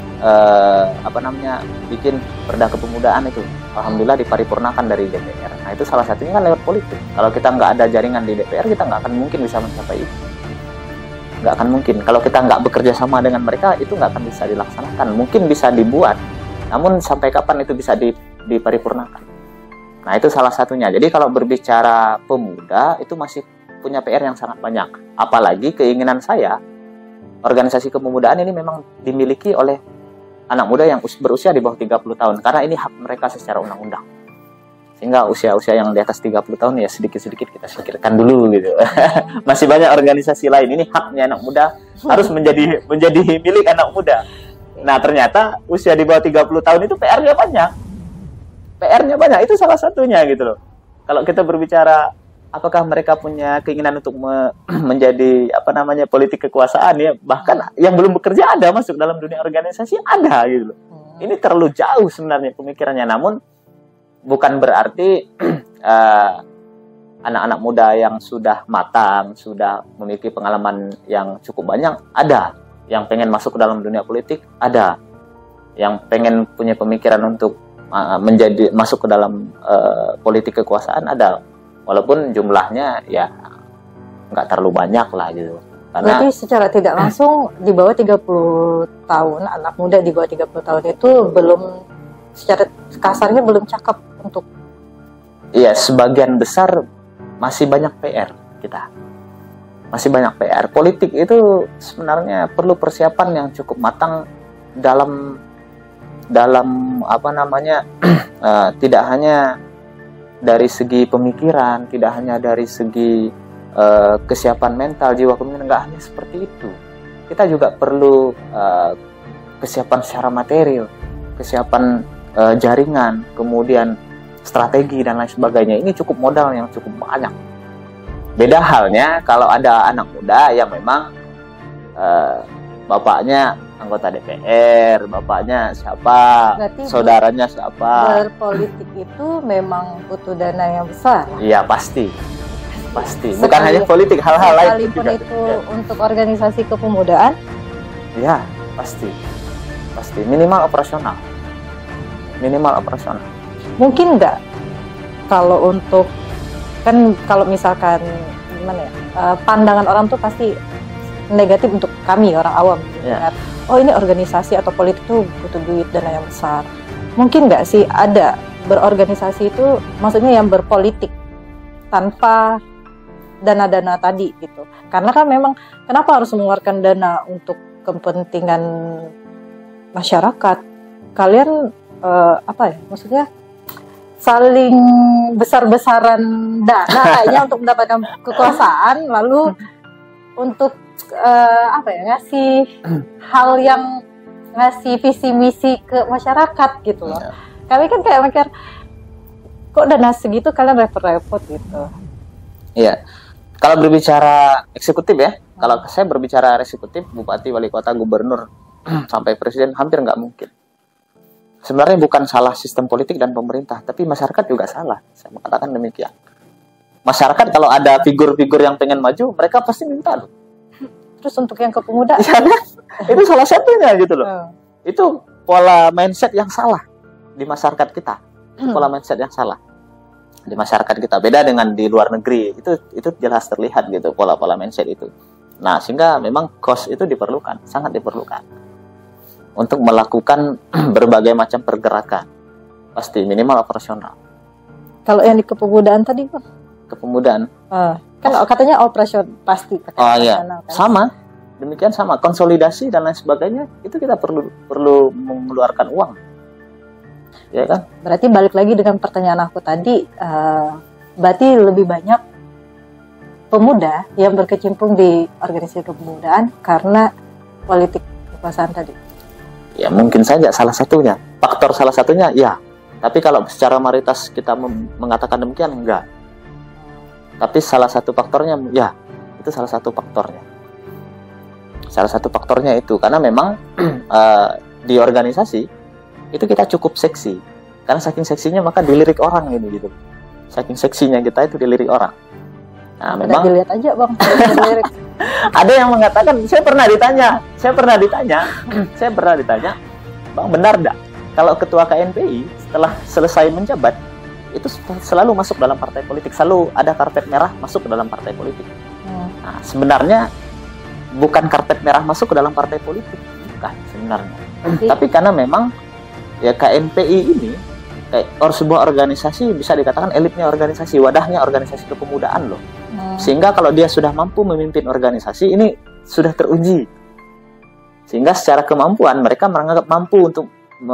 bikin Perda Kepemudaan itu. Alhamdulillah diparipurnakan dari DPR. Nah itu salah satunya kan lewat politik. Kalau kita nggak ada jaringan di DPR, kita nggak akan mungkin bisa mencapai itu. Nggak akan mungkin. Kalau kita nggak bekerja sama dengan mereka, itu nggak akan bisa dilaksanakan. Mungkin bisa dibuat, namun sampai kapan itu bisa diparipurnakan. Nah itu salah satunya. Jadi kalau berbicara pemuda, itu masih punya PR yang sangat banyak. Apalagi keinginan saya, organisasi kepemudaan ini memang dimiliki oleh anak muda yang berusia di bawah 30 tahun. Karena ini hak mereka secara undang-undang. Sehingga usia-usia yang di atas 30 tahun ya sedikit-sedikit kita pikirkan dulu gitu. Masih banyak organisasi lain. Ini haknya anak muda harus menjadi milik anak muda. Nah ternyata usia di bawah 30 tahun itu PR-nya banyak. PR-nya banyak, itu salah satunya gitu loh. Kalau kita berbicara apakah mereka punya keinginan untuk menjadi politik kekuasaan ya, bahkan yang belum bekerja ada masuk dalam dunia organisasi ada gitu loh. Ini terlalu jauh sebenarnya pemikirannya. Namun bukan berarti anak-anak muda yang sudah matang, sudah memiliki pengalaman yang cukup banyak ada, yang pengen masuk ke dalam dunia politik ada, yang pengen punya pemikiran untuk masuk ke dalam politik kekuasaan ada. Walaupun jumlahnya ya nggak terlalu banyak lah gitu. Karena berarti secara tidak langsung di bawah 30 tahun, anak muda di bawah 30 tahun itu belum, secara kasarnya belum cakep untuk... Iya, sebagian besar masih banyak PR kita. Masih banyak PR. Politik itu sebenarnya perlu persiapan yang cukup matang dalam tidak hanya dari segi pemikiran, tidak hanya dari segi kesiapan mental, jiwa kepemimpinan, nggak hanya seperti itu. Kita juga perlu kesiapan secara material, kesiapan jaringan, kemudian strategi dan lain sebagainya. Ini cukup modal yang cukup banyak. Beda halnya kalau ada anak muda yang memang bapaknya anggota DPR, bapaknya siapa, berarti saudaranya siapa. Berpolitik itu memang butuh dana yang besar. Iya pasti. Bukan hanya politik, hal-hal lain Sekalipun juga. itu untuk organisasi kepemudaan. Iya pasti. Minimal operasional. Mungkin nggak kalau untuk, kan kalau misalkan gimana ya, pandangan orang tuh pasti negatif untuk kami orang awam. Ya. Oh ini organisasi atau politik tuh butuh duit, dana yang besar. Mungkin nggak sih ada berorganisasi itu, maksudnya yang berpolitik tanpa dana-dana tadi gitu. Karena kan memang kenapa harus mengeluarkan dana untuk kepentingan masyarakat? Kalian maksudnya saling besar-besaran dana kayaknya untuk mendapatkan kekuasaan, lalu untuk ngasih hal yang ngasih visi misi ke masyarakat gitu loh. Kami kan kayak mikir, kok dana segitu kalian repot-repot gitu. Iya. Kalau berbicara eksekutif ya, kalau saya berbicara eksekutif, bupati, wali kota, gubernur sampai presiden hampir nggak mungkin. Sebenarnya bukan salah sistem politik dan pemerintah, tapi masyarakat juga salah. Saya mengatakan demikian. Masyarakat kalau ada figur-figur yang pengen maju, mereka pasti minta loh. Terus untuk yang kepemudaan, itu salah satunya gitu loh. Itu pola mindset yang salah di masyarakat kita. Pola mindset yang salah di masyarakat kita. Beda dengan di luar negeri. Itu jelas terlihat gitu pola-pola mindset itu. Nah, sehingga memang cost itu diperlukan, sangat diperlukan untuk melakukan berbagai macam pergerakan. Pasti minimal operasional. kalau yang di kepemudaan tadi Pak? Kepemudaan. Kan katanya operasional pasti pakai operasional, kan? Sama. Demikian sama, konsolidasi dan lain sebagainya itu kita perlu mengeluarkan uang, ya kan? Berarti balik lagi dengan pertanyaan aku tadi, berarti lebih banyak pemuda yang berkecimpung di organisasi kepemudaan karena politik kekuasaan tadi. Ya mungkin saja salah satunya, faktor salah satunya ya. Tapi kalau secara mayoritas kita mengatakan demikian enggak. Tapi salah satu faktornya ya, itu salah satu faktornya. Salah satu faktornya itu karena memang di organisasi itu kita cukup seksi. Karena saking seksinya maka dilirik orang gitu. Saking seksinya kita itu dilirik orang. Nah, Udah memang dilihat aja bang. Lirik. ada yang mengatakan, saya pernah ditanya, Bang, benar enggak kalau ketua KNPI setelah selesai menjabat itu selalu masuk dalam partai politik, selalu ada karpet merah masuk ke dalam partai politik. Nah, sebenarnya bukan karpet merah masuk ke dalam partai politik, bukan sebenarnya. Tapi karena memang ya KNPI ini sebuah organisasi, bisa dikatakan elitnya organisasi, wadahnya organisasi kepemudaan loh. Sehingga kalau dia sudah mampu memimpin organisasi ini sudah teruji. Sehingga secara kemampuan mereka menganggap mampu untuk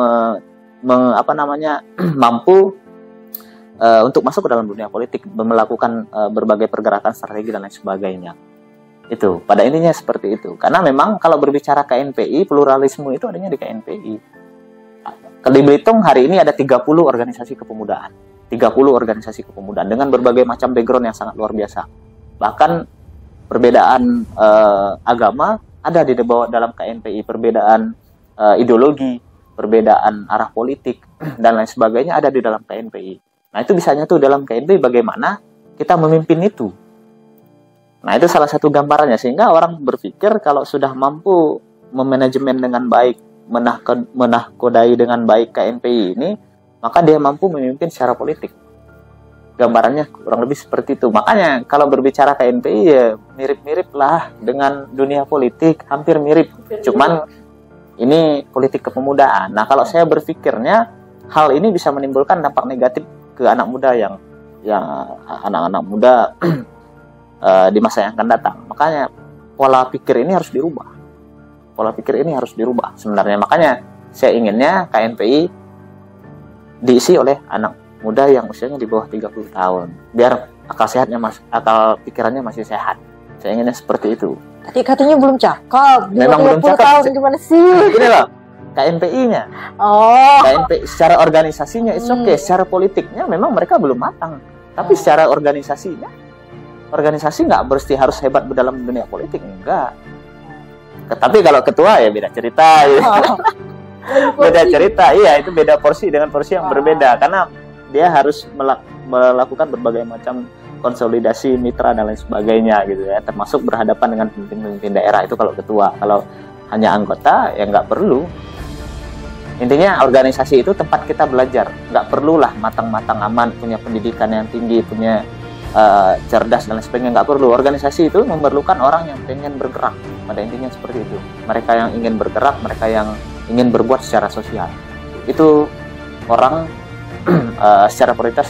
mampu untuk masuk ke dalam dunia politik, melakukan berbagai pergerakan strategi dan lain sebagainya. Itu pada intinya seperti itu. Karena memang kalau berbicara KNPI, pluralisme itu adanya di KNPI. Di Belitung hari ini ada 30 organisasi kepemudaan. 30 organisasi kepemudaan dengan berbagai macam background yang sangat luar biasa. Bahkan perbedaan agama ada di bawah dalam KNPI, perbedaan ideologi, perbedaan arah politik dan lain sebagainya ada di dalam KNPI. Nah, itu bisa nyatu dalam KNPI bagaimana kita memimpin itu. Nah, itu salah satu gambarannya, sehingga orang berpikir kalau sudah mampu memanajemen dengan baik, menahkodai dengan baik KNPI ini, maka dia mampu memimpin secara politik. Gambarannya kurang lebih seperti itu. Makanya kalau berbicara KNPI ya mirip-mirip lah dengan dunia politik, hampir mirip. Cuman ini politik kepemudaan. Nah, kalau saya berpikirnya hal ini bisa menimbulkan dampak negatif ke anak muda yang anak-anak muda di masa yang akan datang. Makanya pola pikir ini harus dirubah. Pola pikir ini harus dirubah sebenarnya. Makanya saya inginnya KNPI diisi oleh anak muda yang usianya di bawah 30 tahun. Biar akal pikirannya masih sehat. Saya inginnya seperti itu. Tadi katanya belum cakep. Memang belum cakep. Tahun gimana sih? Ini loh, KNPI-nya. Oh. KNPI secara organisasinya it's okay, secara politiknya memang mereka belum matang. Tapi secara organisasinya, organisasi nggak mesti harus hebat dalam dunia politik, enggak. Tapi kalau ketua ya beda cerita. Beda cerita, iya itu beda porsi dengan porsi yang berbeda karena dia harus melakukan berbagai macam konsolidasi mitra dan lain sebagainya gitu ya, termasuk berhadapan dengan pemimpin-pemimpin daerah. Itu kalau ketua. Kalau hanya anggota ya nggak perlu. Intinya organisasi itu tempat kita belajar, nggak perlulah matang-matang aman, punya pendidikan yang tinggi, punya cerdas dan lain sebagainya, nggak perlu. Organisasi itu memerlukan orang yang pengen bergerak, pada intinya seperti itu. Mereka yang ingin bergerak, mereka yang ingin berbuat secara sosial, itu orang secara prioritas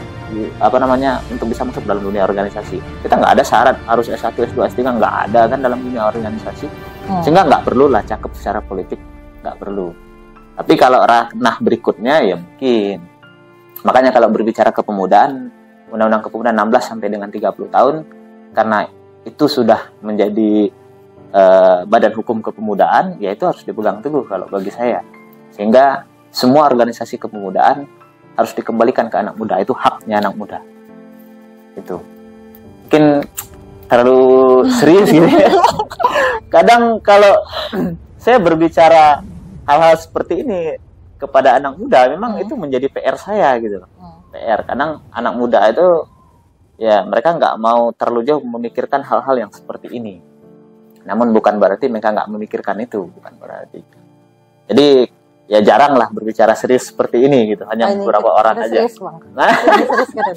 untuk bisa masuk dalam dunia organisasi. Kita nggak ada syarat harus S1, S2, S3, nggak ada kan dalam dunia organisasi. Sehingga nggak perlu lah cakep secara politik, nggak perlu. Tapi kalau ranah berikutnya ya mungkin. Makanya kalau berbicara kepemudaan, Undang-Undang Kepemudaan 16 sampai dengan 30 tahun, karena itu sudah menjadi badan hukum kepemudaan, ya itu harus dipegang teguh kalau bagi saya. Sehingga semua organisasi kepemudaan harus dikembalikan ke anak muda, itu haknya anak muda. Itu mungkin terlalu serius gitu ya. Kadang kalau saya berbicara hal-hal seperti ini kepada anak muda, memang itu menjadi PR saya gitu loh. PR, kadang anak muda itu ya mereka nggak mau terlalu jauh memikirkan hal-hal yang seperti ini. Namun bukan berarti mereka nggak memikirkan itu, bukan berarti. Jadi ya jarang lah berbicara serius seperti ini gitu, hanya beberapa orang aja. Serius, Bang. Serius kan?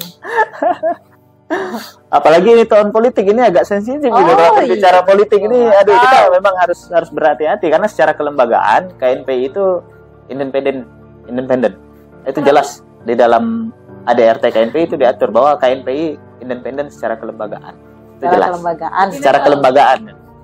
Apalagi ini tahun politik ini agak sensitif gitu. Kalau berbicara politik ini, aduh kita memang harus berhati-hati karena secara kelembagaan KNPI itu independen. Itu jelas di dalam ADRT KNPI itu diatur bahwa KNPI independen secara kelembagaan. Itu jelas. Secara kelembagaan.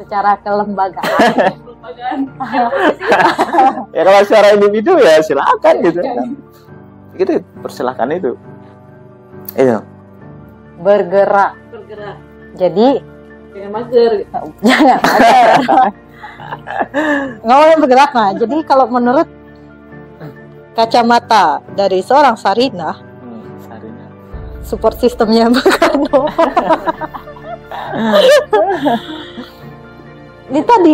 Ya kalau secara individu ya silakan gitu. Gitu persilakan itu. Itu. Bergerak. Jadi jangan mager. Jangan mager. Ngomongin bergerak, nah. Jadi kalau menurut kacamata dari seorang Sarinah, support sistemnya Bukano. Ini tadi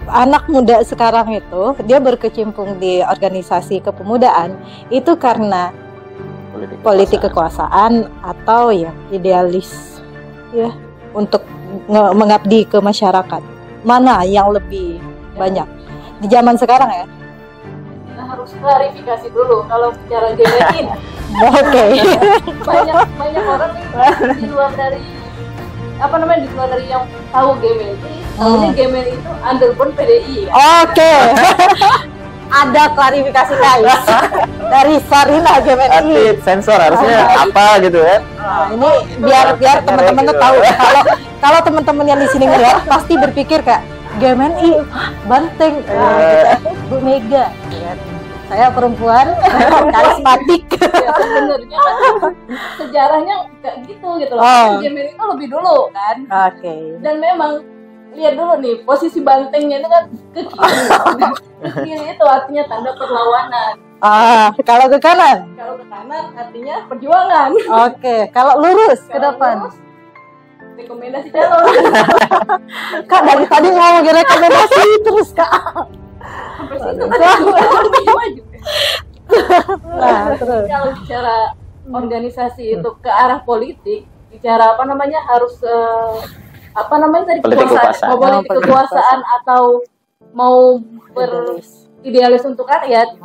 anak muda sekarang itu dia berkecimpung di organisasi kepemudaan itu karena politik kekuasaan atau ya idealis ya untuk mengabdi ke masyarakat. Mana yang lebih banyak di zaman sekarang ya? Kita harus klarifikasi dulu kalau bicara GMI. Oke. banyak orang nih di luar dari di luar dari yang tahu GMI. Tahunya GMI itu underbone PDI. Oke. Ada klarifikasi guys dari Sarina GMI. Atit sensor harusnya apa gitu ya? Ini biar teman-teman tuh tahu kalau teman-teman yang di sini ngeliat pasti berpikir kayak GMI Banteng, Bu Mega. Saya perempuan karismatik. Ya, sebenarnya kan sejarahnya nggak gitu loh. GMI itu lebih dulu kan. Oke. Dan memang lihat dulu nih posisi bantengnya itu kan ke kiri. Ke kiri itu artinya tanda perlawanan. Kalau ke kanan? Kalau ke kanan artinya perjuangan. Oke, kalau lurus ke depan? Rekomendasi calon. Kak dari tadi ngomong rekomendasi terus Kak. Sampai situ tadi maju. Nah, terus. Kalau bicara organisasi itu ke arah politik, bicara harus tadi Politik kekuasaan. politik kekuasaan atau mau beridealis untuk rakyat.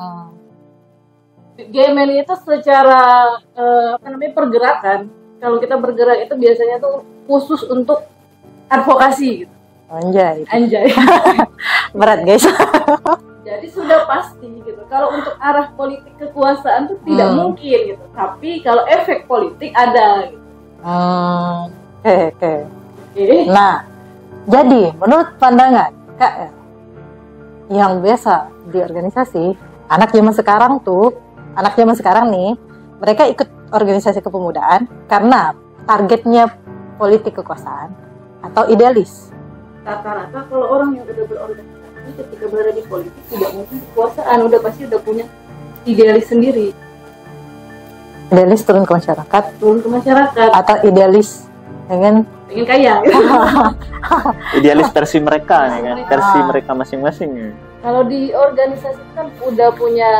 GMI itu secara pergerakan, kalau kita bergerak itu biasanya tuh khusus untuk advokasi gitu. Anjay. Berat guys. Jadi sudah pasti gitu. Kalau untuk arah politik kekuasaan tuh tidak mungkin gitu. Tapi kalau efek politik ada gitu. Oke. Nah, jadi menurut pandangan Kak yang biasa di organisasi, anak zaman sekarang nih, mereka ikut organisasi kepemudaan karena targetnya politik kekuasaan atau idealis. Rata-rata kalau orang yang udah berorganisasi ketika berada di politik tidak mungkin kekuasaan, udah pasti udah punya idealis sendiri. Idealis turun ke masyarakat atau idealis pengen kaya. Idealis versi mereka ya kan, versi mereka masing-masing. Kalau di organisasi kan udah punya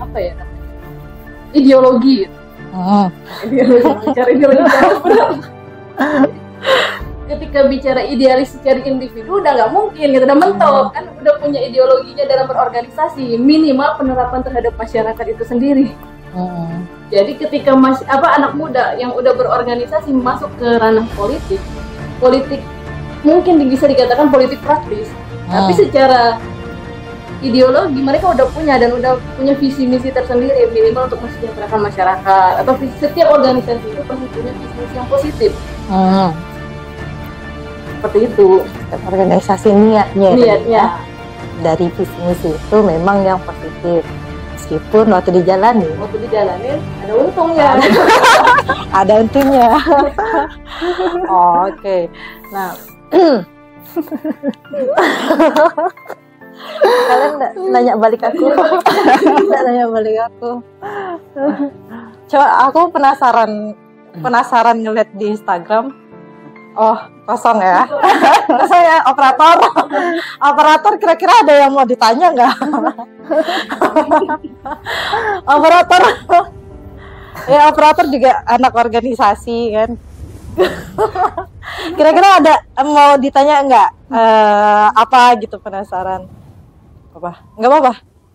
ideologi. Ideologi ketika bicara idealis secara individu udah nggak mungkin gitu, udah mentok kan, udah punya ideologinya dalam berorganisasi, minimal penerapan terhadap masyarakat itu sendiri. Jadi ketika anak muda yang udah berorganisasi masuk ke ranah politik mungkin bisa dikatakan politik praktis, tapi secara ideologi mereka udah punya dan udah punya visi misi tersendiri, minimal untuk mensejahterakan masyarakat, atau setiap organisasi itu pasti punya visi misi yang positif. Seperti itu. Organisasi niatnya dari visi misi itu memang yang positif, meskipun waktu dijalanin ada untungnya. Ada untungnya. Oke. Nah, kalian nanya balik aku. Nanya balik aku. Coba aku penasaran ngeliat di Instagram. Oh, kosong ya. Kosong ya, operator kira-kira ada yang mau ditanya nggak? Operator juga anak organisasi kan. Kira-kira ada mau ditanya nggak? Apa gitu, penasaran? Apa? Nggak apa-apa?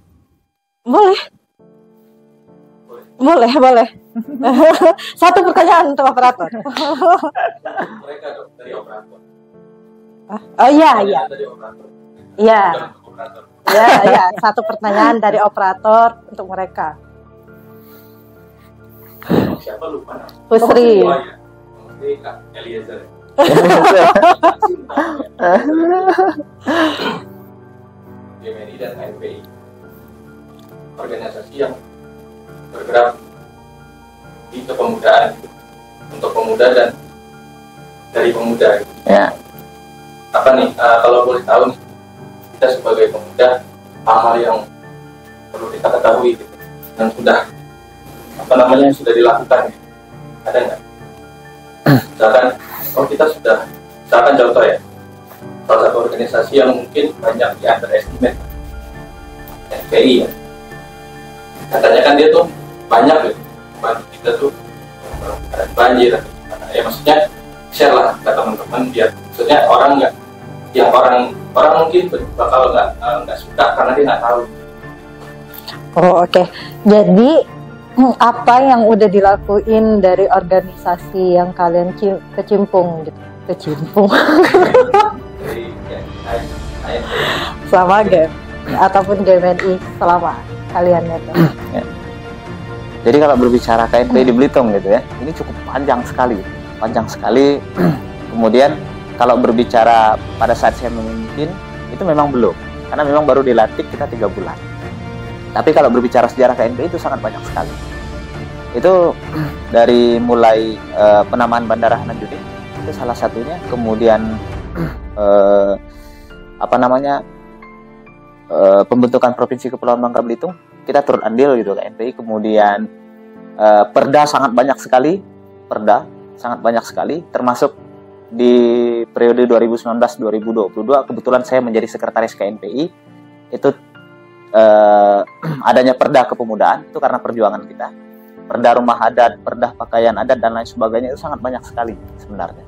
Boleh. Satu pertanyaan untuk operator. Mereka dari operator. Oh iya. Dari operator. Iya. Operator. Iya. Satu pertanyaan dari operator untuk mereka. Siapa lupa? Pusri. Oh ya. Mesti Kak Eliezer. GMI dan HMPI. Organisasi yang bergerak di kepemudaan, untuk pemuda dan dari pemuda. Ya. Apa nih, kalau boleh tahu nih, kita sebagai pemuda hal-hal yang perlu kita ketahui gitu, dan sudah dilakukan, ada nggak? Misalkan, misalkan contoh ya, salah satu organisasi yang mungkin banyak di underestimate, FPI ya. Katanya kan dia tuh banyak gitu, bantu kita tuh banjir atau gimana. Ya maksudnya share lah ke teman-teman biar maksudnya orang nggak, yang orang mungkin bakal nggak suka karena dia nggak tahu. Oh, oke. Jadi apa yang udah dilakuin dari organisasi yang kalian kecimpung gitu? Kecimpung Dari selama game ataupun GMNI selama kalian itu. Ya. Jadi kalau berbicara KNPI di Belitung gitu ya, ini cukup panjang sekali. Kemudian kalau berbicara pada saat saya memimpin, itu memang belum, karena memang baru dilantik kita 3 bulan. Tapi kalau berbicara sejarah KNPI itu sangat banyak sekali. Itu dari mulai penamaan Bandara Hananjudin, itu salah satunya. Kemudian pembentukan Provinsi Kepulauan Bangka Belitung, kita turut andil gitu KNPI. Kemudian perda sangat banyak sekali, termasuk di periode 2019-2022 kebetulan saya menjadi sekretaris KNPI. Itu adanya perda kepemudaan itu karena perjuangan kita. Perda rumah adat, perda pakaian adat dan lain sebagainya itu sangat banyak sekali sebenarnya.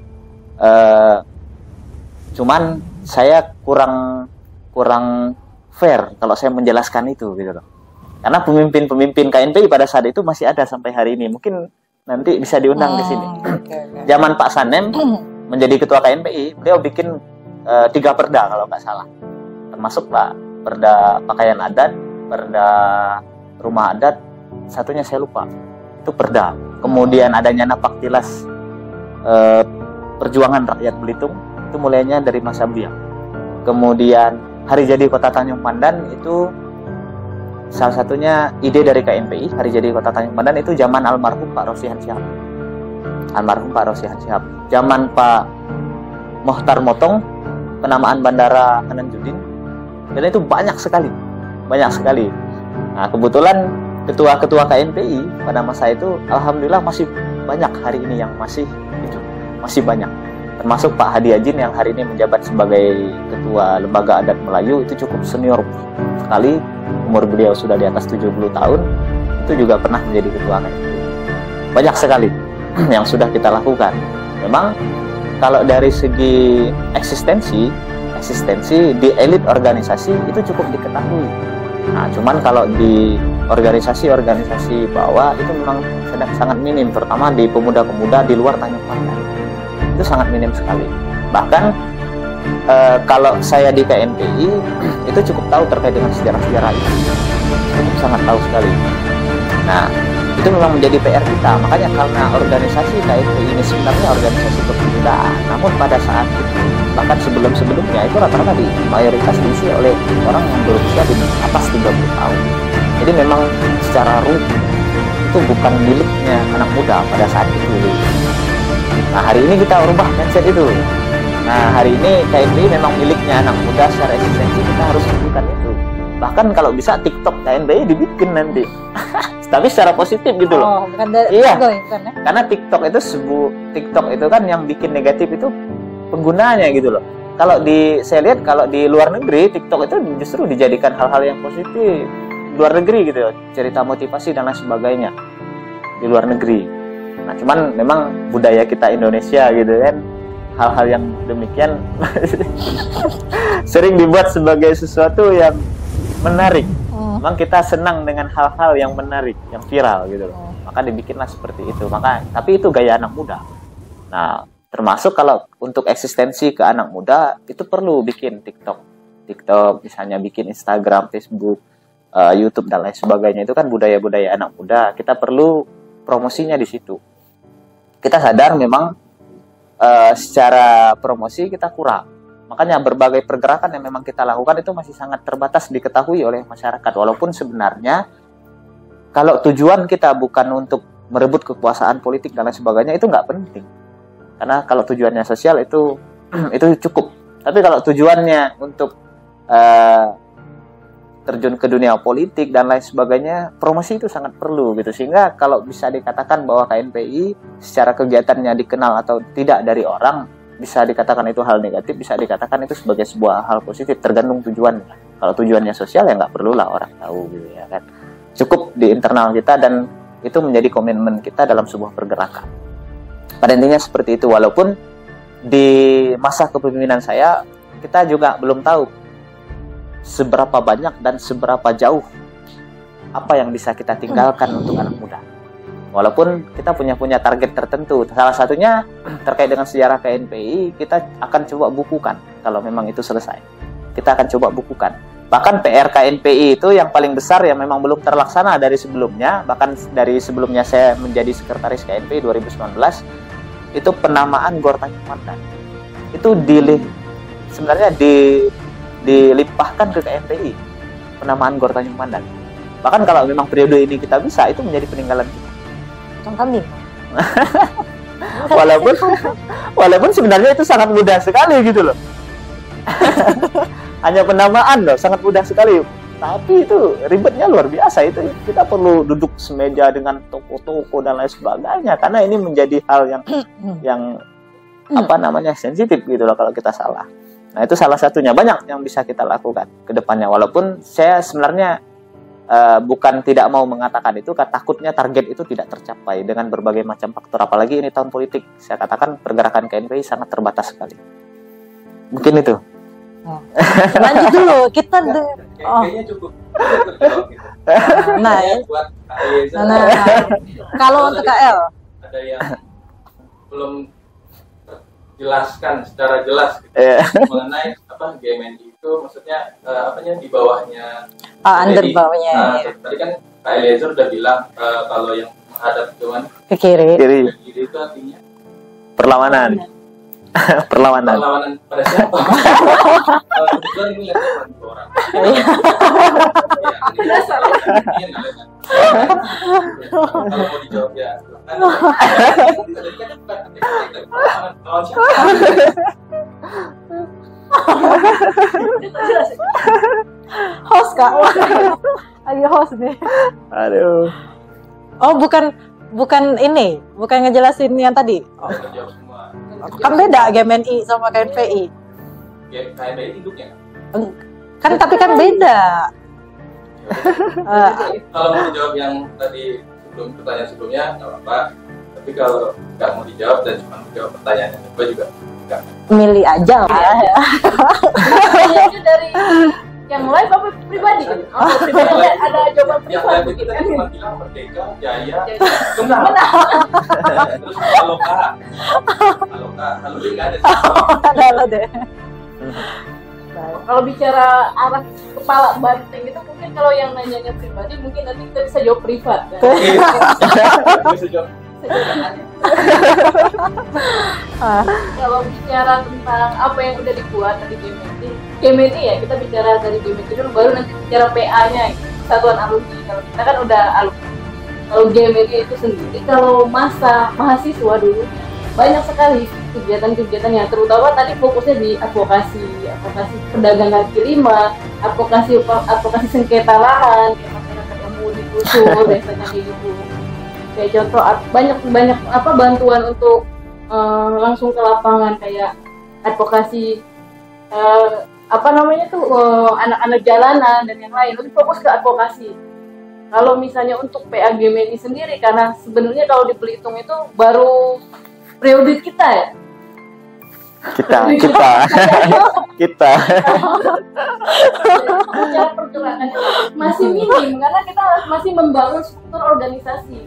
Cuman saya kurang fair kalau saya menjelaskan itu gitu loh. Karena pemimpin KNPI pada saat itu masih ada sampai hari ini. Mungkin nanti bisa diundang di sini. Okay. Zaman Pak Sanem menjadi ketua KNPI, beliau bikin 3 perda kalau nggak salah. Termasuk perda pakaian adat, perda rumah adat, satunya saya lupa. Itu perda. Kemudian adanya Napaktilas perjuangan rakyat Belitung, itu mulainya dari masa beliau. Kemudian Hari Jadi Kota Tanjung Pandan itu salah satunya ide dari KNPI. Hari Jadi Kota Tanjung Pandan itu zaman almarhum Pak Rosihan Syihab. Zaman Pak Mohtar Motong, penamaan Bandara Hananjudin. Dan itu banyak sekali. Nah, kebetulan ketua-ketua KNPI pada masa itu alhamdulillah masih banyak hari ini yang masih banyak. Termasuk Pak Hadi Ajin yang hari ini menjabat sebagai Ketua Lembaga Adat Melayu, itu cukup senior sekali. Umur beliau sudah di atas 70 tahun. Itu juga pernah menjadi ketua KNPI. Banyak sekali yang sudah kita lakukan. Memang kalau dari segi eksistensi di elit organisasi itu cukup diketahui. Nah, cuman kalau di organisasi bawah itu memang sangat minim, terutama di pemuda-pemuda di luar Tanjung Pandan. Itu sangat minim sekali. Bahkan kalau saya di KNPI itu cukup tahu terkait dengan sejarah-sejarah itu. Cukup sangat tahu sekali. Nah, itu memang menjadi PR kita. Makanya karena organisasi KNPI ini sebenarnya organisasi kepemudaan, namun pada saat itu bahkan sebelum-sebelumnya itu rata-rata mayoritas diisi oleh orang yang berusia di atas 30 tahun. Jadi memang secara ruh itu bukan miliknya anak muda pada saat itu. Nah, hari ini kita ubah mindset itu. Nah, hari ini KNPI memang miliknya anak muda, secara eksistensi kita harus lakukan itu. Bahkan kalau bisa TikTok KNPI dibikin nanti. Tapi secara positif gitu loh. Oh, bukan dari iya. Kan, ya? Karena TikTok itu kan yang bikin negatif itu penggunanya gitu loh. Kalau saya lihat kalau di luar negeri TikTok itu justru dijadikan hal-hal yang positif. Luar negeri gitu, cerita motivasi dan lain sebagainya di luar negeri. Nah, cuman memang budaya kita Indonesia gitu kan, hal-hal yang demikian sering dibuat sebagai sesuatu yang menarik. Memang kita senang dengan hal-hal yang menarik, yang viral gitu loh. Maka dibikinlah seperti itu. Tapi itu gaya anak muda. Nah, termasuk kalau untuk eksistensi ke anak muda itu perlu bikin TikTok, misalnya bikin Instagram, Facebook, YouTube dan lain sebagainya. Itu kan budaya-budaya anak muda. Kita perlu promosinya di situ. Kita sadar memang secara promosi kita kurang. Makanya berbagai pergerakan yang memang kita lakukan itu masih sangat terbatas diketahui oleh masyarakat. Walaupun sebenarnya kalau tujuan kita bukan untuk merebut kekuasaan politik dan lain sebagainya, itu nggak penting. Karena kalau tujuannya sosial itu cukup. Tapi kalau tujuannya untuk terjun ke dunia politik dan lain sebagainya, promosi itu sangat perlu gitu. Sehingga kalau bisa dikatakan bahwa KNPI secara kegiatannya dikenal atau tidak dari orang, bisa dikatakan itu hal negatif, bisa dikatakan itu sebagai sebuah hal positif, tergantung tujuan. Kalau tujuannya sosial ya nggak perlulah orang tahu gitu ya kan. Cukup di internal kita dan itu menjadi komitmen kita dalam sebuah pergerakan. Pada intinya seperti itu, walaupun di masa kepemimpinan saya kita juga belum tahu seberapa banyak dan seberapa jauh apa yang bisa kita tinggalkan untuk anak muda. Walaupun kita punya target tertentu, salah satunya terkait dengan sejarah KNPI, kita akan coba bukukan kalau memang itu selesai. Kita akan coba bukukan. Bahkan PR KNPI itu yang paling besar yang memang belum terlaksana dari sebelumnya, bahkan dari sebelumnya saya menjadi sekretaris KNPI 2019, itu penamaan Gor Tanjung Pandan. Itu sebenarnya dilimpahkan ke KNPI, penamaan Gor Tanjung Pandan. Bahkan kalau memang periode ini kita bisa, itu menjadi peninggalan kita. Potong kambing. walaupun sebenarnya itu sangat mudah sekali gitu loh. Hanya penamaan loh, sangat mudah sekali. Tapi itu ribetnya luar biasa. Itu kita perlu duduk semeja dengan toko-toko dan lain sebagainya, karena ini menjadi hal yang sensitif gitu loh kalau kita salah. Nah, itu salah satunya. Banyak yang bisa kita lakukan ke depannya. Walaupun saya sebenarnya bukan tidak mau mengatakan itu, takutnya target itu tidak tercapai dengan berbagai macam faktor. Apalagi ini tahun politik. Saya katakan pergerakan KNPI sangat terbatas sekali. Mungkin itu. Lanjut dulu, kita kayaknya cukup. Nah, kalau untuk KL ada yang belum jelaskan secara jelas gitu, mengenai GMNI itu maksudnya di bawahnya. Under bawahnya. Tadi kan Kak Eliezer udah bilang kalau yang menghadap cuman ke kiri. Ke kiri itu artinya perlawanan. Perlawanan pada siapa? Kebetulan ini lihat orang. Kalau mau dijawab ya. Host Kak. Lagi host nih. Aduh. Oh, bukan ini, bukan ngejelasin yang tadi. Jawab semua. Kan beda GMNI sama KNPI. KNPI induknya. Kan tapi kan beda. Kalau mau dijawab yang tadi pertanyaan sebelumnya nggak apa-apa. Tapi kalau nggak mau dijawab dan cuma menjawab pertanyaan yang kedua juga nggak. Milih aja lah ya. Itu dari yang mulai apa pribadi kan? Oh, pribadi ada jawaban Yang pribadi tadi gitu kita kan? cuma bilang Merdeka, Jaya, benar. Terus kalau nggak ada. Ada deh. Kalau bicara arah kepala banteng itu mungkin kalau yang nanyanya pribadi mungkin nanti kita bisa jawab privat kan? Bisa jawab. Kalau bicara tentang apa yang udah dibuat tadi GMNI ya, kita bicara dari GMNI dulu baru nanti bicara PA-nya, Satuan Alumni. Kalau kita kan udah alumni. Kalau GMNI itu sendiri, kalau masa mahasiswa dulu banyak sekali kegiatan-kegiatan yang terutama tadi fokusnya di advokasi perdagangan kaki lima, advokasi sengketa lahan, kayak masyarakat yang mau digusur biasanya kayak gitu. Kayak contoh banyak bantuan untuk langsung ke lapangan kayak advokasi anak-anak jalanan dan yang lain, lebih fokus ke advokasi. Kalau misalnya untuk PA GMNI sendiri, karena sebenarnya kalau di Belitung itu baru periode kita ya. Kita. Cara pergerakannya masih minim karena kita masih membangun struktur organisasi.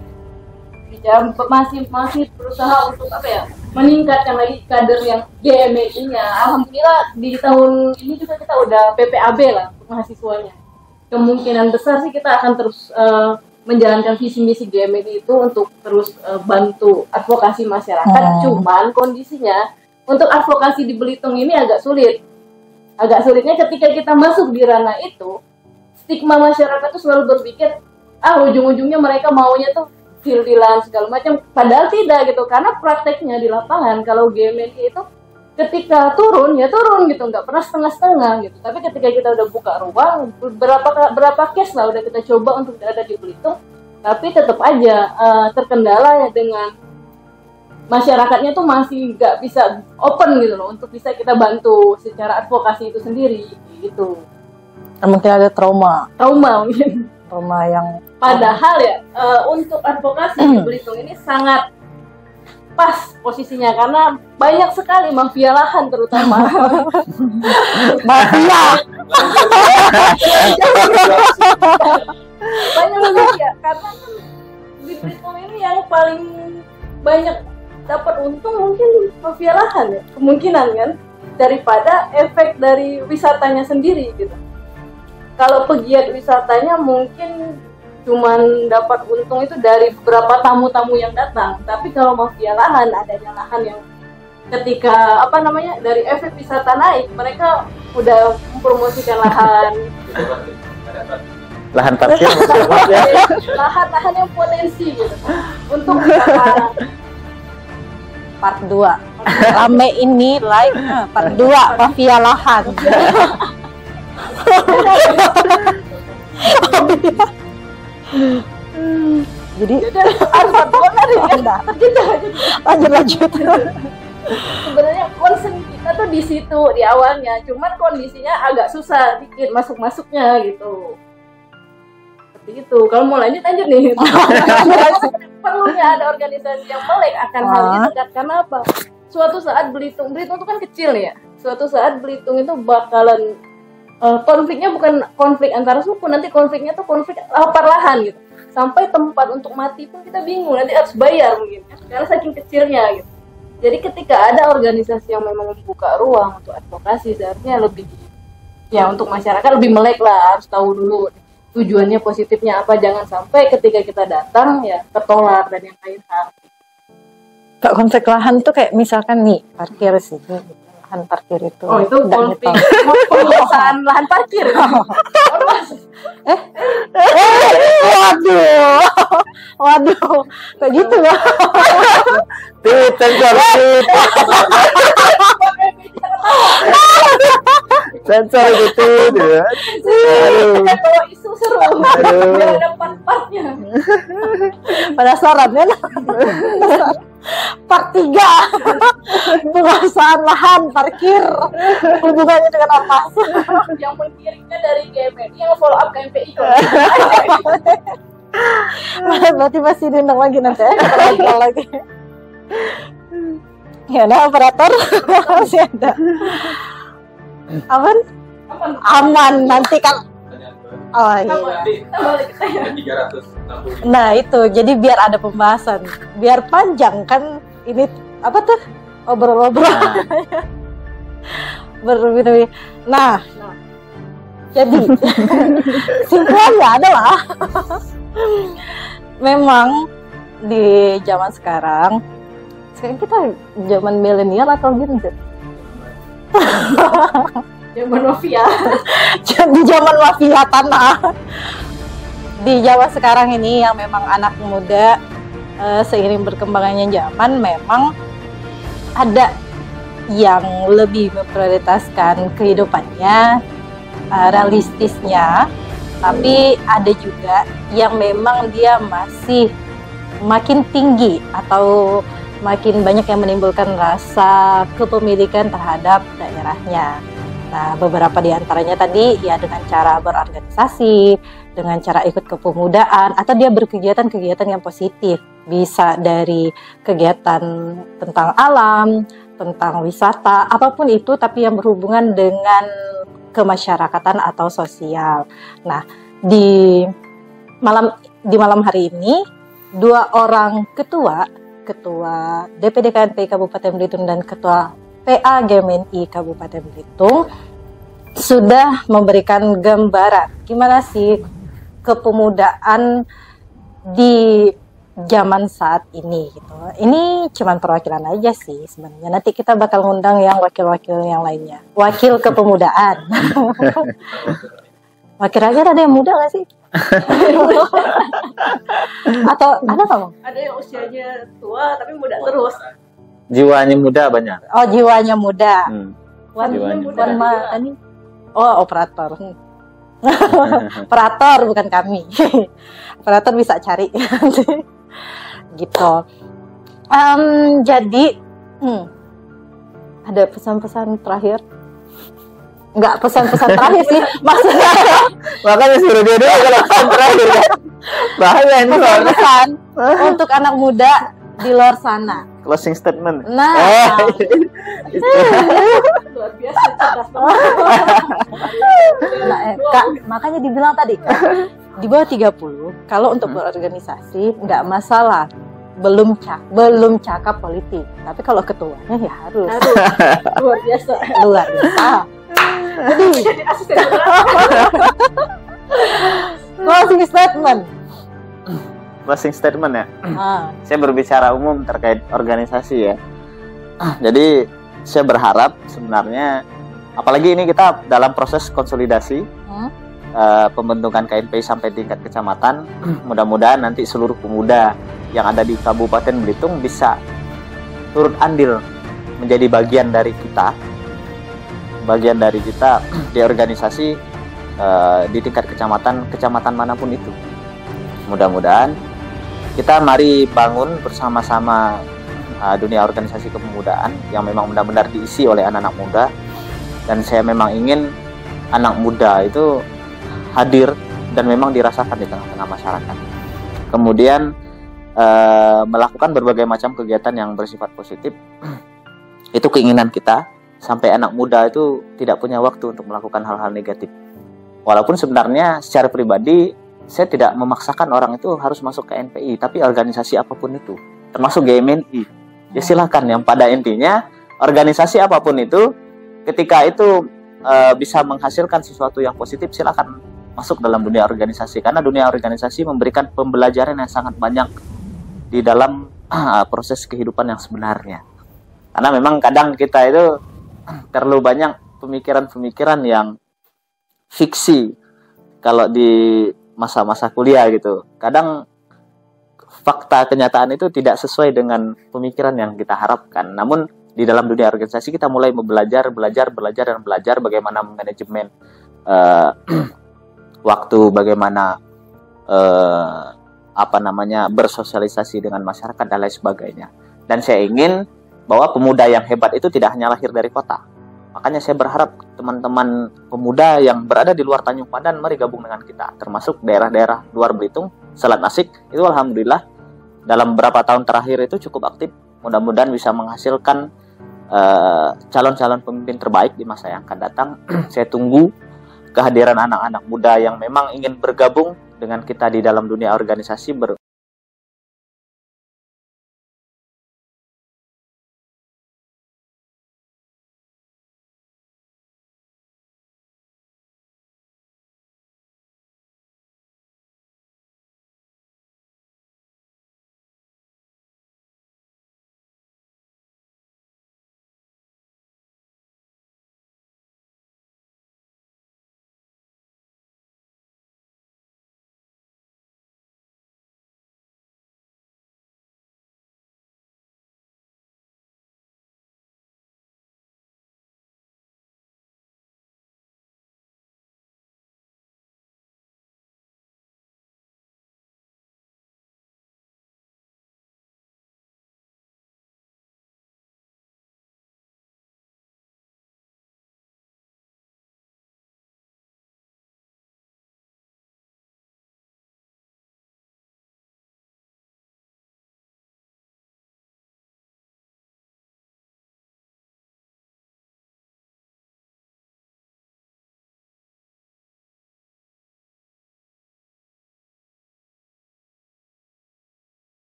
Masih berusaha untuk meningkatkan lagi kader yang GMNI-nya. Alhamdulillah di tahun ini juga kita udah PPAB lah untuk mahasiswanya. Kemungkinan besar sih kita akan terus menjalankan visi misi GMNI itu untuk terus bantu advokasi masyarakat. Cuman kondisinya untuk advokasi di Belitung ini agak sulit. Agak sulitnya ketika kita masuk di ranah itu, stigma masyarakat tuh selalu berpikir ujung-ujungnya mereka maunya tuh deal-dealan segala macam, padahal tidak gitu, karena prakteknya di lapangan kalau GMNI itu ketika turun gitu, nggak pernah setengah-setengah gitu. Tapi ketika kita udah buka ruang, berapa case lah udah kita coba untuk ada di Belitung, tapi tetap aja terkendala ya dengan masyarakatnya tuh masih nggak bisa open gitu loh untuk bisa kita bantu secara advokasi itu sendiri gitu. Mungkin ada trauma Mungkin. Trauma yang Padahal ya untuk advokasi di Belitung ini sangat pas posisinya karena banyak sekali mafia lahan terutama. mafia. Banyak mafia karena kan di Belitung ini yang paling banyak dapat untung mungkin mafia lahan ya, kemungkinan kan, daripada efek dari wisatanya sendiri gitu. Kalau pegiat wisatanya mungkin cuman dapat untung itu dari beberapa tamu-tamu yang datang, tapi kalau mafia lahan, adanya lahan yang ketika dari efek wisata naik, mereka udah mempromosikan Lahan parkir. lahan yang potensi gitu untuk wisata. Part 2 rame ini live part 2 mafia lahan. Jadi harus benar ya. Lanjut. Sebenarnya concern kita tuh di situ di awalnya, cuman kondisinya agak susah dikit masuknya gitu. Seperti itu. Kalau mau lanjut nih. Perlunya ada organisasi yang melek akan hal itu karena apa? Suatu saat Belitung itu kan kecil ya. Suatu saat Belitung itu bakalan konfliknya bukan konflik antara suku, nanti konfliknya tuh konflik lapar lahan gitu. Sampai tempat untuk mati pun kita bingung, nanti harus bayar mungkin kan, karena saking kecilnya gitu. Jadi ketika ada organisasi yang memang membuka ruang untuk advokasi, seharusnya lebih ya untuk masyarakat lebih melek lah, harus tahu dulu tujuannya positifnya apa, jangan sampai ketika kita datang ya ketolak dan yang lain hal. Kak, konflik lahan tuh kayak misalkan nih parkir sih, lahan parkir itu. Oh itu konflik penguasaan lahan parkir. Waduh, kayak gitu ya. Sensor gitu ya. Kita bawa isu seru, biar ada part-partnya. Penasaran kan? Part 3 penguasaan lahan parkir, hubungannya dengan apa? Yang mengirimnya dari GMI, yang follow up ke MPI. Berarti masih diundang lagi nanti ya, kita ngobrol lagi. Ya udah, operator masih ada. Aman nanti kan. Oh iya. Kita balik ke saya. 360. Nah itu, jadi biar ada pembahasan, biar panjang kan ini apa tuh obrol-obrol berbeda. Nah, jadi simpelnya adalah memang di zaman sekarang kita zaman milenial atau Gen Z? Zaman mafia. Di zaman mafia tanah. Di Jawa sekarang ini yang memang anak muda, seiring berkembangannya zaman memang ada yang lebih memprioritaskan kehidupannya, realistisnya, tapi ada juga yang memang dia masih makin tinggi atau makin banyak yang menimbulkan rasa kepemilikan terhadap daerahnya. Nah, beberapa di antaranya tadi ya dengan cara berorganisasi, dengan cara ikut kepemudaan, atau dia berkegiatan-kegiatan yang positif. Bisa dari kegiatan tentang alam, tentang wisata, apapun itu, tapi yang berhubungan dengan kemasyarakatan atau sosial. Nah, di malam hari ini, 2 orang ketua DPD KNPI Kabupaten Belitung dan ketua PA GMNI Kabupaten Belitung sudah memberikan gambaran gimana sih kepemudaan di zaman saat ini gitu. Ini cuman perwakilan aja sih sebenarnya. Nanti kita bakal ngundang yang wakil-wakil yang lainnya. Wakil kepemudaan. Kira-kira ada yang muda gak sih? Atau ada kamu? Ada yang usianya tua tapi muda terus. Jiwanya muda banyak. Oh, jiwanya muda. Jiwanya muda. Ini. Oh, operator. Operator bukan kami. Operator bisa cari. Gitu. Jadi ada pesan-pesan terakhir? Enggak pesan-pesan terakhir sih, maksudnya Makanya suruh dia dulu kalau pesan terakhir kan. Bahaya ini soalnya. pesan-pesan untuk anak muda di luar sana. Closing statement. Nah, Luar biasa cerdas banget. Kak, makanya dibilang tadi Kak, di bawah 30 kalau untuk berorganisasi nggak masalah. Belum cakap politik, tapi kalau ketuanya ya harus Aduh, luar biasa. luar biasa. Jadi asisten Closing statement. Closing statement ya. Ah, Saya berbicara umum terkait organisasi ya. Jadi saya berharap sebenarnya, apalagi ini kita dalam proses konsolidasi pembentukan KNPI sampai tingkat kecamatan. Mudah-mudahan nanti seluruh pemuda yang ada di Kabupaten Belitung bisa turut andil menjadi bagian dari kita di organisasi di tingkat kecamatan manapun itu. Mudah-mudahan kita mari bangun bersama-sama dunia organisasi kepemudaan yang memang benar-benar diisi oleh anak-anak muda, dan saya memang ingin anak muda itu hadir dan memang dirasakan di tengah-tengah masyarakat. Kemudian melakukan berbagai macam kegiatan yang bersifat positif. Itu keinginan kita, sampai anak muda itu tidak punya waktu untuk melakukan hal-hal negatif. Walaupun sebenarnya secara pribadi saya tidak memaksakan orang itu harus masuk ke NPI, tapi organisasi apapun itu, termasuk GMNI, ya silakan. Yang pada intinya organisasi apapun itu, ketika itu bisa menghasilkan sesuatu yang positif, silakan masuk dalam dunia organisasi, karena dunia organisasi memberikan pembelajaran yang sangat banyak di dalam proses kehidupan yang sebenarnya. Karena memang kadang kita itu terlalu banyak pemikiran-pemikiran yang fiksi kalau di masa-masa kuliah gitu. Kadang fakta kenyataan itu tidak sesuai dengan pemikiran yang kita harapkan. Namun di dalam dunia organisasi kita mulai belajar bagaimana manajemen waktu, bagaimana bersosialisasi dengan masyarakat dan lain sebagainya. Dan saya ingin bahwa pemuda yang hebat itu tidak hanya lahir dari kota. Makanya saya berharap teman-teman pemuda yang berada di luar Tanjung Pandan mari gabung dengan kita, termasuk daerah-daerah luar Belitung, Selat Asik. Itu alhamdulillah dalam beberapa tahun terakhir itu cukup aktif. Mudah-mudahan bisa menghasilkan calon-calon pemimpin terbaik di masa yang akan datang. Saya tunggu kehadiran anak-anak muda yang memang ingin bergabung dengan kita di dalam dunia organisasi,